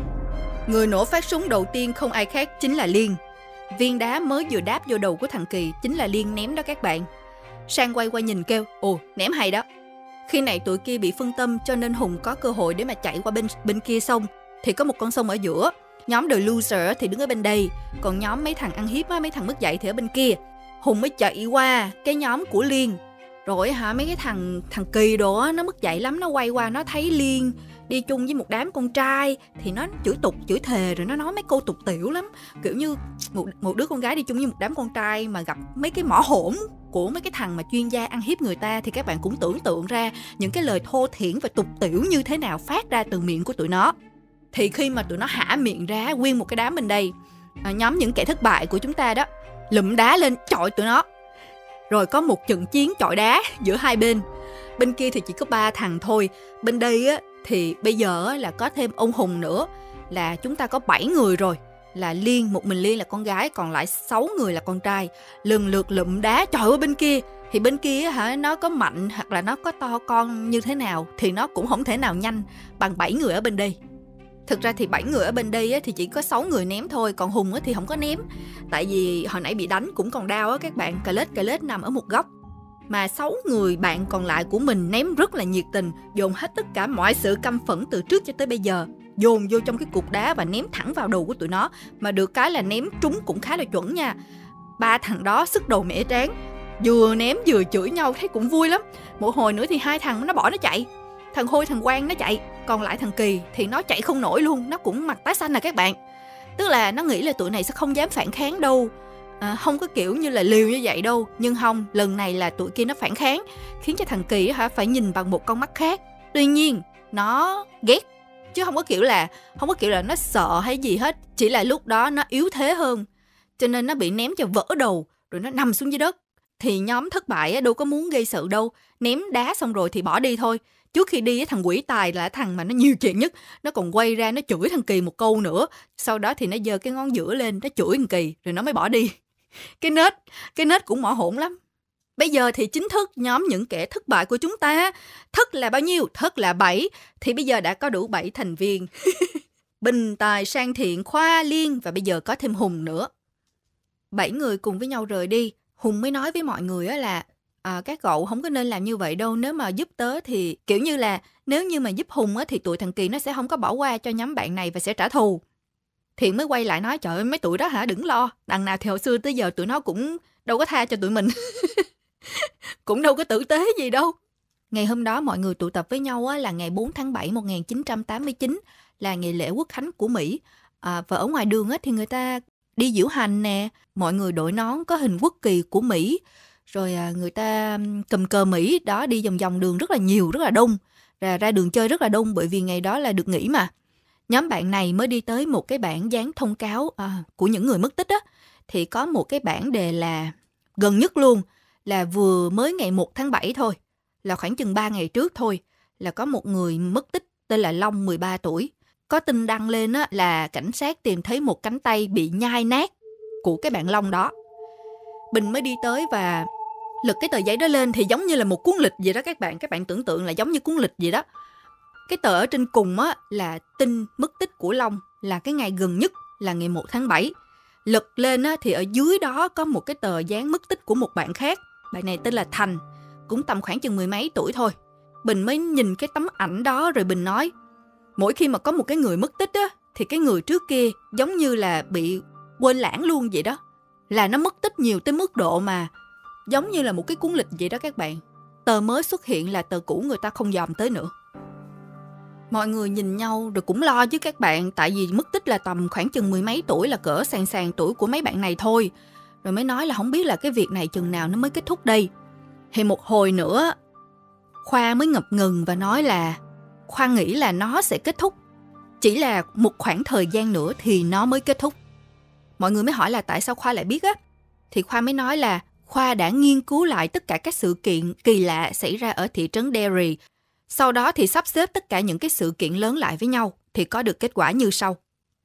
[SPEAKER 1] Người nổ phát súng đầu tiên không ai khác chính là Liên. Viên đá mới vừa đáp vô đầu của thằng Kỳ chính là Liên ném đó các bạn. Sang quay qua nhìn kêu, ồ ném hay đó. Khi này tụi kia bị phân tâm cho nên Hùng có cơ hội để mà chạy qua bên bên kia sông. Thì có một con sông ở giữa. Nhóm The Loser thì đứng ở bên đây. Còn nhóm mấy thằng ăn hiếp, mấy thằng mất dạy thì ở bên kia. Hùng mới chạy qua cái nhóm của Liên. Rồi hả mấy cái thằng thằng Kỳ đồ á, nó mất dạy lắm. Nó quay qua nó thấy Liên đi chung với một đám con trai thì nó chửi tục chửi thề, rồi nó nói mấy câu tục tiểu lắm. Kiểu như một, một đứa con gái đi chung với một đám con trai mà gặp mấy cái mỏ hổn của mấy cái thằng mà chuyên gia ăn hiếp người ta, thì các bạn cũng tưởng tượng ra những cái lời thô thiển và tục tiểu như thế nào phát ra từ miệng của tụi nó. Thì khi mà tụi nó hả miệng ra, nguyên một cái đám bên đây, à, nhóm những kẻ thất bại của chúng ta đó, lụm đá lên chọi tụi nó. Rồi có một trận chiến chọi đá giữa hai bên. Bên kia thì chỉ có ba thằng thôi. Bên đây á thì bây giờ là có thêm ông Hùng nữa, là chúng ta có bảy người rồi. Là Liên, một mình Liên là con gái, còn lại sáu người là con trai. Lần lượt lụm đá chọi ở bên kia. Thì bên kia hả, nó có mạnh hoặc là nó có to con như thế nào thì nó cũng không thể nào nhanh bằng bảy người ở bên đây. Thực ra thì bảy người ở bên đây á, thì chỉ có sáu người ném thôi. Còn Hùng á, thì không có ném. Tại vì hồi nãy bị đánh cũng còn đau á các bạn. Cà lết cà lết nằm ở một góc. Mà sáu người bạn còn lại của mình ném rất là nhiệt tình, dồn hết tất cả mọi sự căm phẫn từ trước cho tới bây giờ, dồn vô trong cái cục đá và ném thẳng vào đầu của tụi nó. Mà được cái là ném trúng cũng khá là chuẩn nha. Ba thằng đó sức đầu mẻ trán, vừa ném vừa chửi nhau, thấy cũng vui lắm. Một hồi nữa thì hai thằng nó bỏ nó chạy. Thằng Hôi thằng Quang nó chạy. Còn lại thằng Kỳ thì nó chạy không nổi luôn. Nó cũng mặt tái xanh nè các bạn. Tức là nó nghĩ là tụi này sẽ không dám phản kháng đâu, à, không có kiểu như là liều như vậy đâu. Nhưng không, lần này là tụi kia nó phản kháng, khiến cho thằng Kỳ hả phải nhìn bằng một con mắt khác. Tuy nhiên nó ghét, chứ không có kiểu là không có kiểu là nó sợ hay gì hết. Chỉ là lúc đó nó yếu thế hơn, cho nên nó bị ném cho vỡ đầu, rồi nó nằm xuống dưới đất. Thì nhóm thất bại đâu có muốn gây sự đâu, ném đá xong rồi thì bỏ đi thôi. Trước khi đi, thằng quỷ tài là thằng mà nó nhiều chuyện nhất. Nó còn quay ra nó chửi thằng Kỳ một câu nữa. Sau đó thì nó giơ cái ngón giữa lên, nó chửi thằng Kỳ, rồi nó mới bỏ đi. Cái nết, cái nết cũng mỏ hỗn lắm. Bây giờ thì chính thức nhóm những kẻ thất bại của chúng ta. Thất là bao nhiêu? Thất là bảy. Thì bây giờ đã có đủ bảy thành viên. Bình, Tài, Sang, Thiện, Khoa, Liên và bây giờ có thêm Hùng nữa. Bảy người cùng với nhau rời đi. Hùng mới nói với mọi người là à, các cậu không có nên làm như vậy đâu. Nếu mà giúp tớ thì kiểu như là nếu như mà giúp Hùng á, thì tụi thằng Kỳ nó sẽ không có bỏ qua cho nhóm bạn này và sẽ trả thù. Thiện mới quay lại nói, trời ơi mấy tụi đó hả, đừng lo. Đằng nào thì hồi xưa tới giờ tụi nó cũng đâu có tha cho tụi mình. Cũng đâu có tử tế gì đâu. Ngày hôm đó mọi người tụ tập với nhau á, là ngày bốn tháng bảy một nghìn chín trăm tám mươi chín, là ngày lễ quốc khánh của Mỹ. À, và ở ngoài đường á, thì người ta đi diễu hành nè, mọi người đội nón có hình quốc kỳ của Mỹ. Rồi à, người ta cầm cờ Mỹ đó, đi vòng vòng đường rất là nhiều, rất là đông. Ra, ra đường chơi rất là đông, bởi vì ngày đó là được nghỉ mà. Nhóm bạn này mới đi tới một cái bảng dán thông cáo à, của những người mất tích á. Thì có một cái bảng đề là gần nhất luôn, là vừa mới ngày một tháng bảy thôi, là khoảng chừng ba ngày trước thôi, là có một người mất tích tên là Long, mười ba tuổi. Có tin đăng lên á, là cảnh sát tìm thấy một cánh tay bị nhai nát của cái bạn Long đó. Bình mới đi tới và lật cái tờ giấy đó lên thì giống như là một cuốn lịch vậy đó các bạn. Các bạn tưởng tượng là giống như cuốn lịch vậy đó. Cái tờ ở trên cùng á, là tin mất tích của Long là cái ngày gần nhất là ngày một tháng bảy. Lật lên á, thì ở dưới đó có một cái tờ dán mất tích của một bạn khác. Bạn này tên là Thành, cũng tầm khoảng chừng mười mấy tuổi thôi. Bình mới nhìn cái tấm ảnh đó rồi Bình nói, mỗi khi mà có một cái người mất tích á, thì cái người trước kia giống như là bị quên lãng luôn vậy đó. Là nó mất tích nhiều tới mức độ mà giống như là một cái cuốn lịch vậy đó các bạn. Tờ mới xuất hiện là tờ cũ người ta không dòm tới nữa. Mọi người nhìn nhau rồi cũng lo chứ các bạn. Tại vì mất tích là tầm khoảng chừng mười mấy tuổi, là cỡ sàn sàn tuổi của mấy bạn này thôi. Rồi mới nói là không biết là cái việc này chừng nào nó mới kết thúc đây. Thì một hồi nữa Khoa mới ngập ngừng và nói là Khoa nghĩ là nó sẽ kết thúc, chỉ là một khoảng thời gian nữa thì nó mới kết thúc. Mọi người mới hỏi là tại sao Khoa lại biết á. Thì Khoa mới nói là Khoa đã nghiên cứu lại tất cả các sự kiện kỳ lạ xảy ra ở thị trấn Derry. Sau đó thì sắp xếp tất cả những cái sự kiện lớn lại với nhau thì có được kết quả như sau.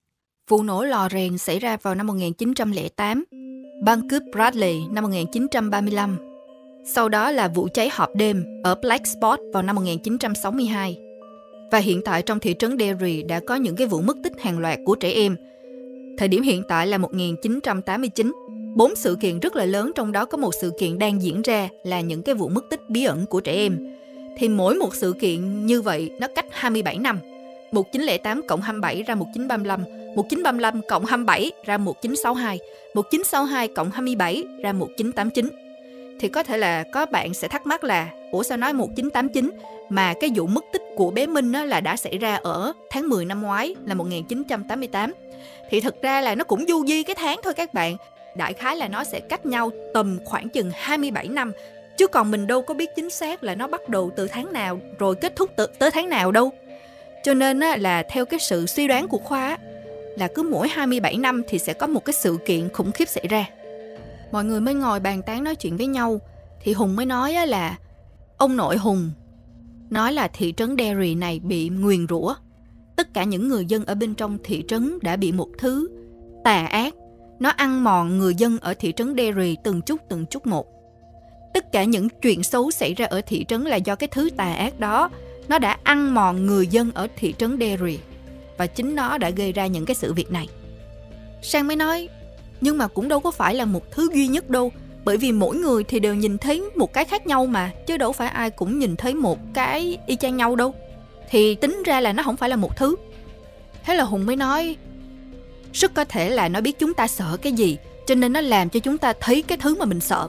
[SPEAKER 1] Vụ nổ lò rèn xảy ra vào năm một nghìn chín trăm lẻ tám, băng cướp Bradley năm một nghìn chín trăm ba mươi lăm. Sau đó là vụ cháy họp đêm ở Black Spot vào năm một nghìn chín trăm sáu mươi hai. Và hiện tại trong thị trấn Derry đã có những cái vụ mất tích hàng loạt của trẻ em. Thời điểm hiện tại là một nghìn chín trăm tám mươi chín. Bốn sự kiện rất là lớn, trong đó có một sự kiện đang diễn ra là những cái vụ mất tích bí ẩn của trẻ em. Thì mỗi một sự kiện như vậy nó cách hai mươi bảy năm. một nghìn chín trăm lẻ tám cộng hai mươi bảy ra một nghìn chín trăm ba mươi lăm. một nghìn chín trăm ba mươi lăm cộng hai mươi bảy ra một nghìn chín trăm sáu mươi hai. một nghìn chín trăm sáu mươi hai cộng hai mươi bảy ra một nghìn chín trăm tám mươi chín. Thì có thể là có bạn sẽ thắc mắc là ủa sao nói một nghìn chín trăm tám mươi chín mà cái vụ mất tích của bé Minh á, là đã xảy ra ở tháng mười năm ngoái là một nghìn chín trăm tám mươi tám. Thì thực ra là nó cũng du di cái tháng thôi các bạn. Đại khái là nó sẽ cách nhau tầm khoảng chừng hai mươi bảy năm. Chứ còn mình đâu có biết chính xác là nó bắt đầu từ tháng nào rồi kết thúc từ, tới tháng nào đâu. Cho nên á, là theo cái sự suy đoán của Khoa á, là cứ mỗi hai mươi bảy năm thì sẽ có một cái sự kiện khủng khiếp xảy ra. Mọi người mới ngồi bàn tán nói chuyện với nhau. Thì Hùng mới nói á, là ông nội Hùng nói là thị trấn Derry này bị nguyền rủa. Tất cả những người dân ở bên trong thị trấn đã bị một thứ tà ác, nó ăn mòn người dân ở thị trấn Derry từng chút từng chút một. Tất cả những chuyện xấu xảy ra ở thị trấn là do cái thứ tà ác đó, nó đã ăn mòn người dân ở thị trấn Derry. Và chính nó đã gây ra những cái sự việc này. Sang mới nói, nhưng mà cũng đâu có phải là một thứ duy nhất đâu. Bởi vì mỗi người thì đều nhìn thấy một cái khác nhau mà. Chứ đâu phải ai cũng nhìn thấy một cái y chang nhau đâu. Thì tính ra là nó không phải là một thứ. Thế là Hùng mới nói, rất có thể là nó biết chúng ta sợ cái gì, cho nên nó làm cho chúng ta thấy cái thứ mà mình sợ.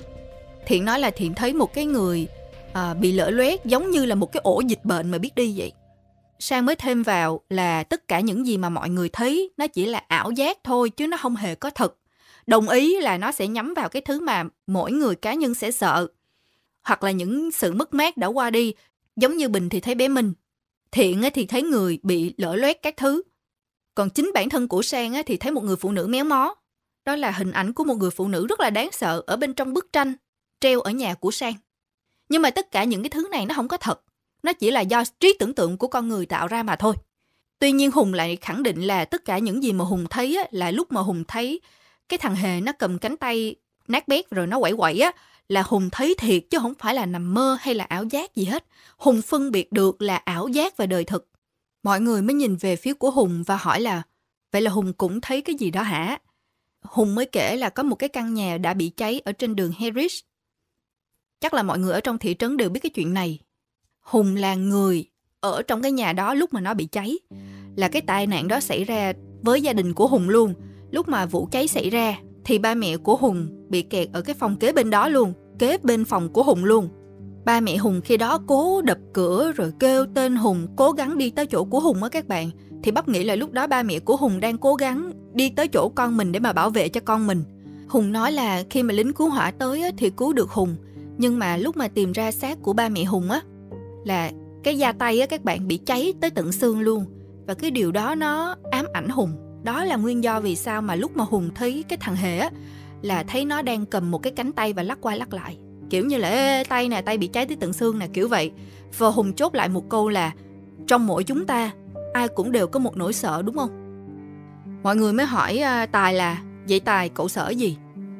[SPEAKER 1] Thiện nói là Thiện thấy một cái người à, bị lở loét giống như là một cái ổ dịch bệnh mà biết đi vậy. Sang mới thêm vào là tất cả những gì mà mọi người thấy nó chỉ là ảo giác thôi chứ nó không hề có thật. Đồng ý là nó sẽ nhắm vào cái thứ mà mỗi người cá nhân sẽ sợ. Hoặc là những sự mất mát đã qua đi. Giống như Bình thì thấy bé Minh, Thiện thì thấy người bị lở loét các thứ. Còn chính bản thân của Sang thì thấy một người phụ nữ méo mó. Đó là hình ảnh của một người phụ nữ rất là đáng sợ ở bên trong bức tranh treo ở nhà của Sang. Nhưng mà tất cả những cái thứ này nó không có thật. Nó chỉ là do trí tưởng tượng của con người tạo ra mà thôi. Tuy nhiên Hùng lại khẳng định là tất cả những gì mà Hùng thấy á, là lúc mà Hùng thấy cái thằng Hề nó cầm cánh tay nát bét rồi nó quẩy quẩy á, là Hùng thấy thiệt chứ không phải là nằm mơ hay là ảo giác gì hết. Hùng phân biệt được là ảo giác và đời thực. Mọi người mới nhìn về phía của Hùng và hỏi là vậy là Hùng cũng thấy cái gì đó hả? Hùng mới kể là có một cái căn nhà đã bị cháy ở trên đường Harris. Chắc là mọi người ở trong thị trấn đều biết cái chuyện này. Hùng là người ở trong cái nhà đó lúc mà nó bị cháy. Là cái tai nạn đó xảy ra với gia đình của Hùng luôn. Lúc mà vụ cháy xảy ra thì ba mẹ của Hùng bị kẹt ở cái phòng kế bên đó luôn, kế bên phòng của Hùng luôn. Ba mẹ Hùng khi đó cố đập cửa rồi kêu tên Hùng cố gắng đi tới chỗ của Hùng á các bạn. Thì Bắp nghĩ là lúc đó ba mẹ của Hùng đang cố gắng đi tới chỗ con mình để mà bảo vệ cho con mình. Hùng nói là khi mà lính cứu hỏa tới á, thì cứu được Hùng. Nhưng mà lúc mà tìm ra xác của ba mẹ Hùng á, là cái da tay á các bạn bị cháy tới tận xương luôn. Và cái điều đó nó ám ảnh Hùng. Đó là nguyên do vì sao mà lúc mà Hùng thấy cái thằng Hề á, là thấy nó đang cầm một cái cánh tay và lắc qua lắc lại. kiểu như là ê, tay nè, tay bị cháy tới tận xương nè, kiểu vậy. Và Hùng chốt lại một câu là trong mỗi chúng ta ai cũng đều có một nỗi sợ, đúng không? Mọi người mới hỏi uh, Tài là vậy Tài cậu sợ gì?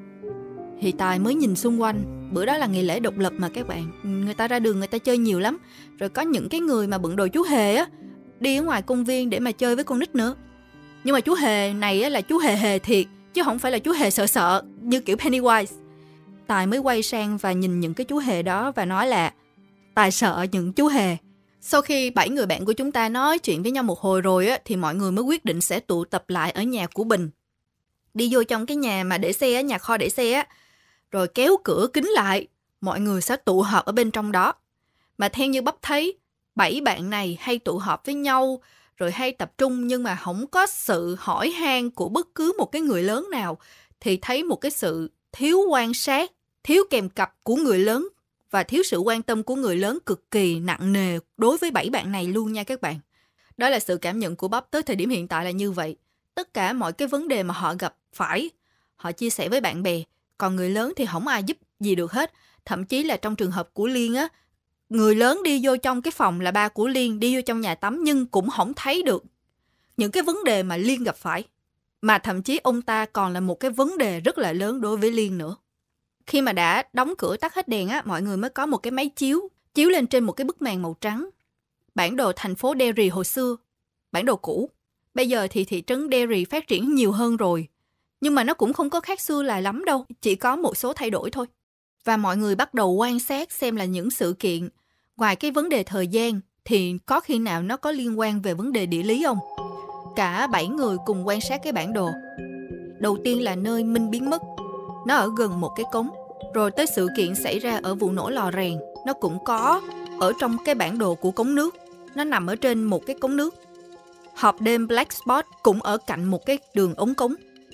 [SPEAKER 1] Thì Tài mới nhìn xung quanh. Bữa đó là ngày lễ độc lập mà các bạn, người ta ra đường người ta chơi nhiều lắm. Rồi có những cái người mà bận đồ chú hề á, đi ở ngoài công viên để mà chơi với con nít nữa. Nhưng mà chú hề này á là chú hề hề thiệt, chứ không phải là chú hề sợ sợ như kiểu Pennywise. Tài mới quay sang và nhìn những cái chú hề đó và nói là Tài sợ những chú hề. Sau khi bảy người bạn của chúng ta nói chuyện với nhau một hồi rồi á, thì mọi người mới quyết định sẽ tụ tập lại ở nhà của Bình. Đi vô trong cái nhà mà để xe á, nhà kho để xe á, rồi kéo cửa kính lại, mọi người sẽ tụ họp ở bên trong đó. Mà theo như Bắp thấy, bảy bạn này hay tụ họp với nhau, rồi hay tập trung nhưng mà không có sự hỏi han của bất cứ một cái người lớn nào, thì thấy một cái sự thiếu quan sát, thiếu kèm cặp của người lớn và thiếu sự quan tâm của người lớn cực kỳ nặng nề đối với bảy bạn này luôn nha các bạn. Đó là sự cảm nhận của Bắp tới thời điểm hiện tại là như vậy. Tất cả mọi cái vấn đề mà họ gặp phải, họ chia sẻ với bạn bè, còn người lớn thì không ai giúp gì được hết. Thậm chí là trong trường hợp của Liên á, người lớn đi vô trong cái phòng là ba của Liên, đi vô trong nhà tắm nhưng cũng không thấy được những cái vấn đề mà Liên gặp phải. Mà thậm chí ông ta còn là một cái vấn đề rất là lớn đối với Liên nữa. Khi mà đã đóng cửa tắt hết đèn á, mọi người mới có một cái máy chiếu, chiếu lên trên một cái bức màn màu trắng. Bản đồ thành phố Derry hồi xưa, bản đồ cũ. Bây giờ thì thị trấn Derry phát triển nhiều hơn rồi. Nhưng mà nó cũng không có khác xưa là lắm đâu, chỉ có một số thay đổi thôi. Và mọi người bắt đầu quan sát xem là những sự kiện, ngoài cái vấn đề thời gian, thì có khi nào nó có liên quan về vấn đề địa lý không? Cả bảy người cùng quan sát cái bản đồ. Đầu tiên là nơi Minh biến mất, nó ở gần một cái cống. Rồi tới sự kiện xảy ra ở vụ nổ lò rèn, nó cũng có ở trong cái bản đồ của cống nước. Nó nằm ở trên một cái cống nước. Hộp đêm Black Spot cũng ở cạnh một cái đường ống cống.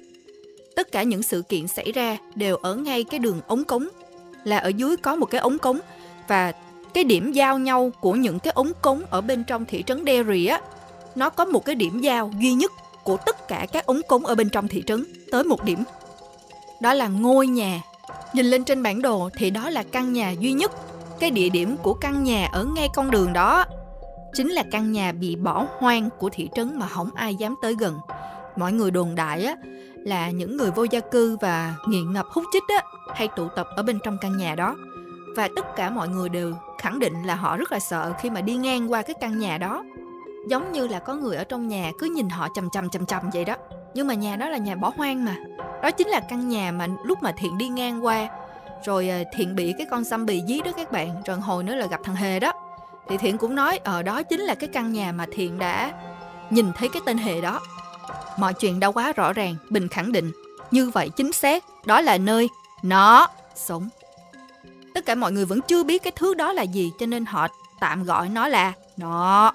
[SPEAKER 1] Tất cả những sự kiện xảy ra đều ở ngay cái đường ống cống, là ở dưới có một cái ống cống. Và cái điểm giao nhau của những cái ống cống ở bên trong thị trấn Derry á, nó có một cái điểm giao duy nhất của tất cả các ống cống ở bên trong thị trấn, tới một điểm. Đó là ngôi nhà. Nhìn lên trên bản đồ thì đó là căn nhà duy nhất. Cái địa điểm của căn nhà ở ngay con đường đó chính là căn nhà bị bỏ hoang của thị trấn mà không ai dám tới gần. Mọi người đồn đại á, là những người vô gia cư và nghiện ngập hút chích á, hay tụ tập ở bên trong căn nhà đó. Và tất cả mọi người đều khẳng định là họ rất là sợ khi mà đi ngang qua cái căn nhà đó. Giống như là có người ở trong nhà cứ nhìn họ chằm chằm chằm chằm vậy đó. Nhưng mà nhà đó là nhà bỏ hoang mà. Đó chính là căn nhà mà lúc mà Thiện đi ngang qua, rồi Thiện bị cái con zombie dí đó các bạn. Rồi hồi nữa là gặp thằng Hề đó. Thì Thiện cũng nói ở đó chính là cái căn nhà mà Thiện đã nhìn thấy cái tên Hề đó. Mọi chuyện đã quá rõ ràng. Bình khẳng định như vậy chính xác, đó là nơi nó sống. Tất cả mọi người vẫn chưa biết cái thứ đó là gì, cho nên họ tạm gọi nó là nó.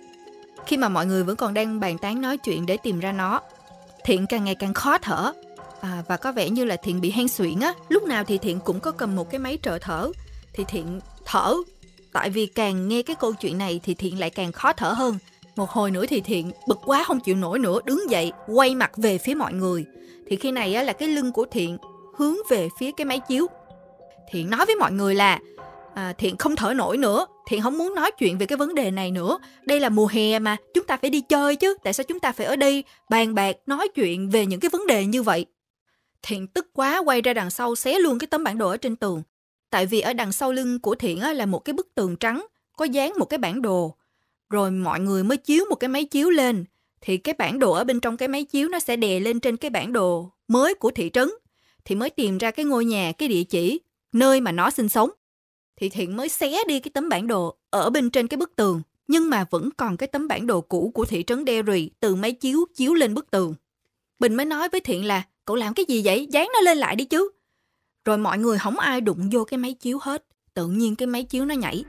[SPEAKER 1] Khi mà mọi người vẫn còn đang bàn tán nói chuyện để tìm ra nó, Thiện càng ngày càng khó thở. À, và có vẻ như là Thiện bị hen suyễn á. Lúc nào thì Thiện cũng có cầm một cái máy trợ thở. Thì Thiện thở. Tại vì càng nghe cái câu chuyện này thì Thiện lại càng khó thở hơn. Một hồi nữa thì Thiện bực quá không chịu nổi nữa, đứng dậy quay mặt về phía mọi người. Thì khi này á, là cái lưng của Thiện hướng về phía cái máy chiếu. Thiện nói với mọi người là à, Thiện không thở nổi nữa, Thiện không muốn nói chuyện về cái vấn đề này nữa. Đây là mùa hè mà, chúng ta phải đi chơi chứ. Tại sao chúng ta phải ở đây bàn bạc nói chuyện về những cái vấn đề như vậy? Thiện tức quá quay ra đằng sau xé luôn cái tấm bản đồ ở trên tường. Tại vì ở đằng sau lưng của Thiện á, là một cái bức tường trắng, có dán một cái bản đồ. Rồi mọi người mới chiếu một cái máy chiếu lên. Thì cái bản đồ ở bên trong cái máy chiếu nó sẽ đè lên trên cái bản đồ mới của thị trấn. Thì mới tìm ra cái ngôi nhà, cái địa chỉ, nơi mà nó sinh sống. Thì Thiện mới xé đi cái tấm bản đồ ở bên trên cái bức tường. Nhưng mà vẫn còn cái tấm bản đồ cũ của thị trấn Derry từ máy chiếu chiếu lên bức tường. Bình mới nói với Thiện là cậu làm cái gì vậy? Dán nó lên lại đi chứ. Rồi mọi người không ai đụng vô cái máy chiếu hết. Tự nhiên cái máy chiếu nó nhảy.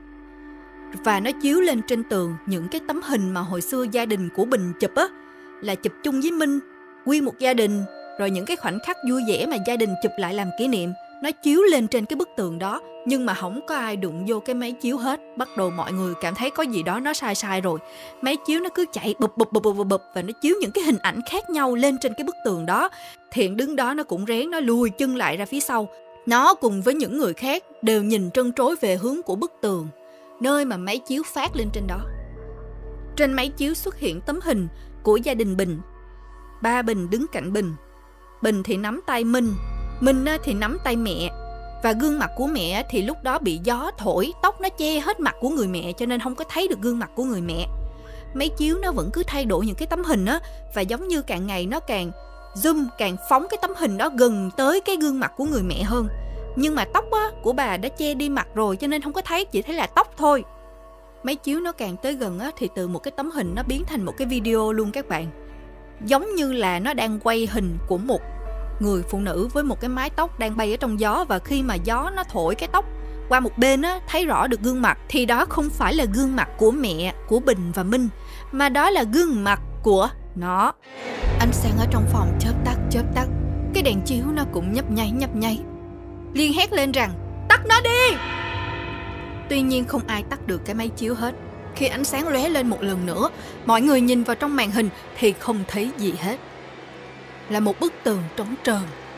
[SPEAKER 1] Và nó chiếu lên trên tường những cái tấm hình mà hồi xưa gia đình của Bình chụp á. Là chụp chung với Minh, nguyên một gia đình. Rồi những cái khoảnh khắc vui vẻ mà gia đình chụp lại làm kỷ niệm. Nó chiếu lên trên cái bức tường đó. Nhưng mà không có ai đụng vô cái máy chiếu hết. Bắt đầu mọi người cảm thấy có gì đó nó sai sai rồi. Máy chiếu nó cứ chạy bụp bụp bụp bụp bụp. Và nó chiếu những cái hình ảnh khác nhau lên trên cái bức tường đó. Thiện đứng đó nó cũng rén, nó lùi chân lại ra phía sau. Nó cùng với những người khác đều nhìn trân trối về hướng của bức tường, nơi mà máy chiếu phát lên trên đó. Trên máy chiếu xuất hiện tấm hình của gia đình Bình. Ba Bình đứng cạnh Bình. Bình thì nắm tay Minh, Minh thì nắm tay mẹ. Và gương mặt của mẹ thì lúc đó bị gió thổi, tóc nó che hết mặt của người mẹ cho nên không có thấy được gương mặt của người mẹ. Máy chiếu nó vẫn cứ thay đổi những cái tấm hình á, và giống như càng ngày nó càng zoom, càng phóng cái tấm hình đó gần tới cái gương mặt của người mẹ hơn. Nhưng mà tóc á, của bà đã che đi mặt rồi cho nên không có thấy, chỉ thấy là tóc thôi. Máy chiếu nó càng tới gần á, thì từ một cái tấm hình nó biến thành một cái video luôn các bạn. Giống như là nó đang quay hình của một người phụ nữ với một cái mái tóc đang bay ở trong gió. Và khi mà gió nó thổi cái tóc qua một bên á, thấy rõ được gương mặt, thì đó không phải là gương mặt của mẹ, của Bình và Minh, mà đó là gương mặt của nó. Ánh sáng ở trong phòng chớp tắt chớp tắt, cái đèn chiếu nó cũng nhấp nháy nhấp nháy. Liên hét lên rằng tắt nó đi. Tuy nhiên không ai tắt được cái máy chiếu hết. Khi ánh sáng lóe lên một lần nữa, mọi người nhìn vào trong màn hình thì không thấy gì hết. Là một bức tường trống trơn,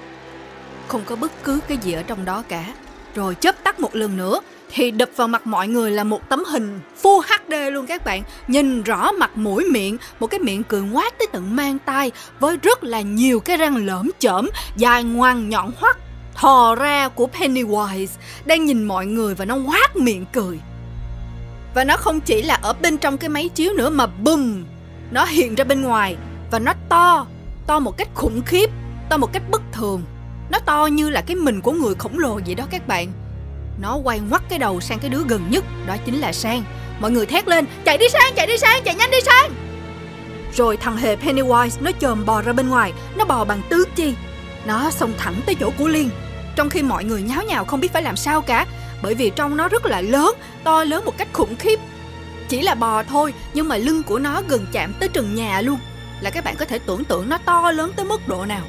[SPEAKER 1] không có bất cứ cái gì ở trong đó cả. Rồi chớp tắt một lần nữa thì đập vào mặt mọi người là một tấm hình Full hát đê luôn các bạn. Nhìn rõ mặt mũi miệng, một cái miệng cười ngoác tới tận mang tai, với rất là nhiều cái răng lởm chởm dài ngoằng nhọn hoắt thò ra của Pennywise, đang nhìn mọi người và nó ngoác miệng cười. Và nó không chỉ là ở bên trong cái máy chiếu nữa mà bùm, nó hiện ra bên ngoài. Và nó to, to một cách khủng khiếp, to một cách bất thường. Nó to như là cái mình của người khổng lồ vậy đó các bạn. Nó quay ngoắt cái đầu sang cái đứa gần nhất, đó chính là Sang. Mọi người thét lên, chạy đi Sang, chạy đi Sang, chạy nhanh đi Sang. Rồi thằng hề Pennywise nó chồm bò ra bên ngoài. Nó bò bằng tứ chi. Nó xông thẳng tới chỗ của Liên, trong khi mọi người nháo nhào không biết phải làm sao cả. Bởi vì trong nó rất là lớn, to lớn một cách khủng khiếp. Chỉ là bò thôi, nhưng mà lưng của nó gần chạm tới trần nhà luôn. Là các bạn có thể tưởng tượng nó to lớn tới mức độ nào.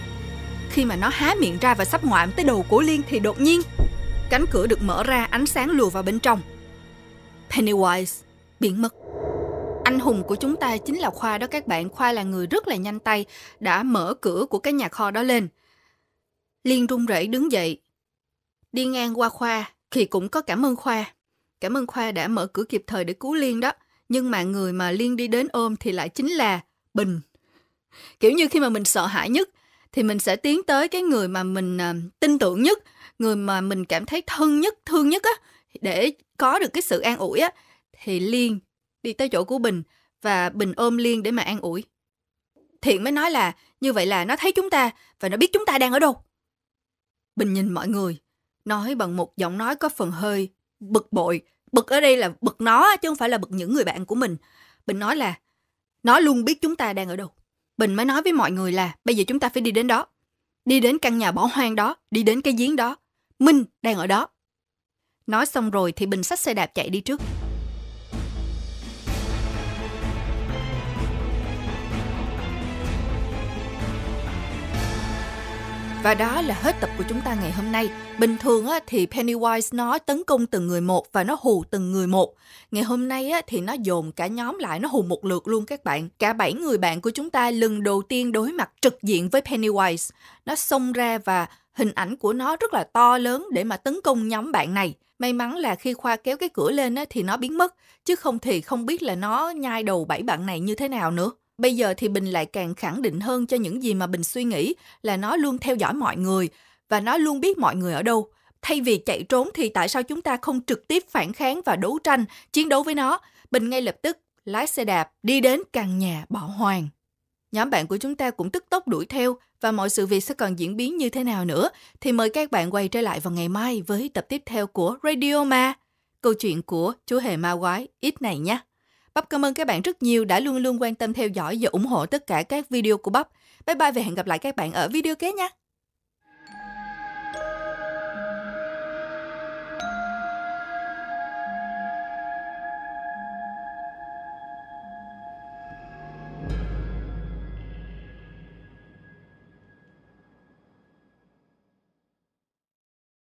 [SPEAKER 1] Khi mà nó há miệng ra và sắp ngoạm tới đầu của Liên thì đột nhiên cánh cửa được mở ra, ánh sáng lùa vào bên trong. Pennywise biến mất. Anh hùng của chúng ta chính là Khoa đó các bạn. Khoa là người rất là nhanh tay, đã mở cửa của cái nhà kho đó lên. Liên run rẩy đứng dậy, đi ngang qua Khoa thì cũng có cảm ơn Khoa. Cảm ơn Khoa đã mở cửa kịp thời để cứu Liên đó. Nhưng mà người mà Liên đi đến ôm thì lại chính là Bình. Kiểu như khi mà mình sợ hãi nhất thì mình sẽ tiến tới cái người mà mình uh, tin tưởng nhất, người mà mình cảm thấy thân nhất, thương nhất á, để có được cái sự an ủi á. Thì Liên đi tới chỗ của Bình và Bình ôm Liên để mà an ủi. Thiện mới nói là như vậy là nó thấy chúng ta và nó biết chúng ta đang ở đâu. Bình nhìn mọi người, nói bằng một giọng nói có phần hơi bực bội. Bực ở đây là bực nó chứ không phải là bực những người bạn của mình. Bình nói là nó luôn biết chúng ta đang ở đâu. Bình mới nói với mọi người là bây giờ chúng ta phải đi đến đó. Đi đến căn nhà bỏ hoang đó, đi đến cái giếng đó. Minh đang ở đó. Nói xong rồi thì Bình xách xe đạp chạy đi trước. Và đó là hết tập của chúng ta ngày hôm nay. Bình thường á, thì Pennywise nó tấn công từng người một và nó hù từng người một. Ngày hôm nay á, thì nó dồn cả nhóm lại, nó hù một lượt luôn các bạn. Cả bảy người bạn của chúng ta lần đầu tiên đối mặt trực diện với Pennywise. Nó xông ra và hình ảnh của nó rất là to lớn để mà tấn công nhóm bạn này. May mắn là khi Khoa kéo cái cửa lên á, thì nó biến mất. Chứ không thì không biết là nó nhai đầu bảy bạn này như thế nào nữa. Bây giờ thì Bình lại càng khẳng định hơn cho những gì mà Bình suy nghĩ là nó luôn theo dõi mọi người và nó luôn biết mọi người ở đâu. Thay vì chạy trốn thì tại sao chúng ta không trực tiếp phản kháng và đấu tranh, chiến đấu với nó? Bình ngay lập tức lái xe đạp đi đến căn nhà bỏ hoang. Nhóm bạn của chúng ta cũng tức tốc đuổi theo và mọi sự việc sẽ còn diễn biến như thế nào nữa thì mời các bạn quay trở lại vào ngày mai với tập tiếp theo của Radio Ma, câu chuyện của chú hề ma quái ít này nhé. Bắp cảm ơn các bạn rất nhiều đã luôn luôn quan tâm theo dõi và ủng hộ tất cả các video của Bắp. Bye bye và hẹn gặp lại các bạn ở video kế nha.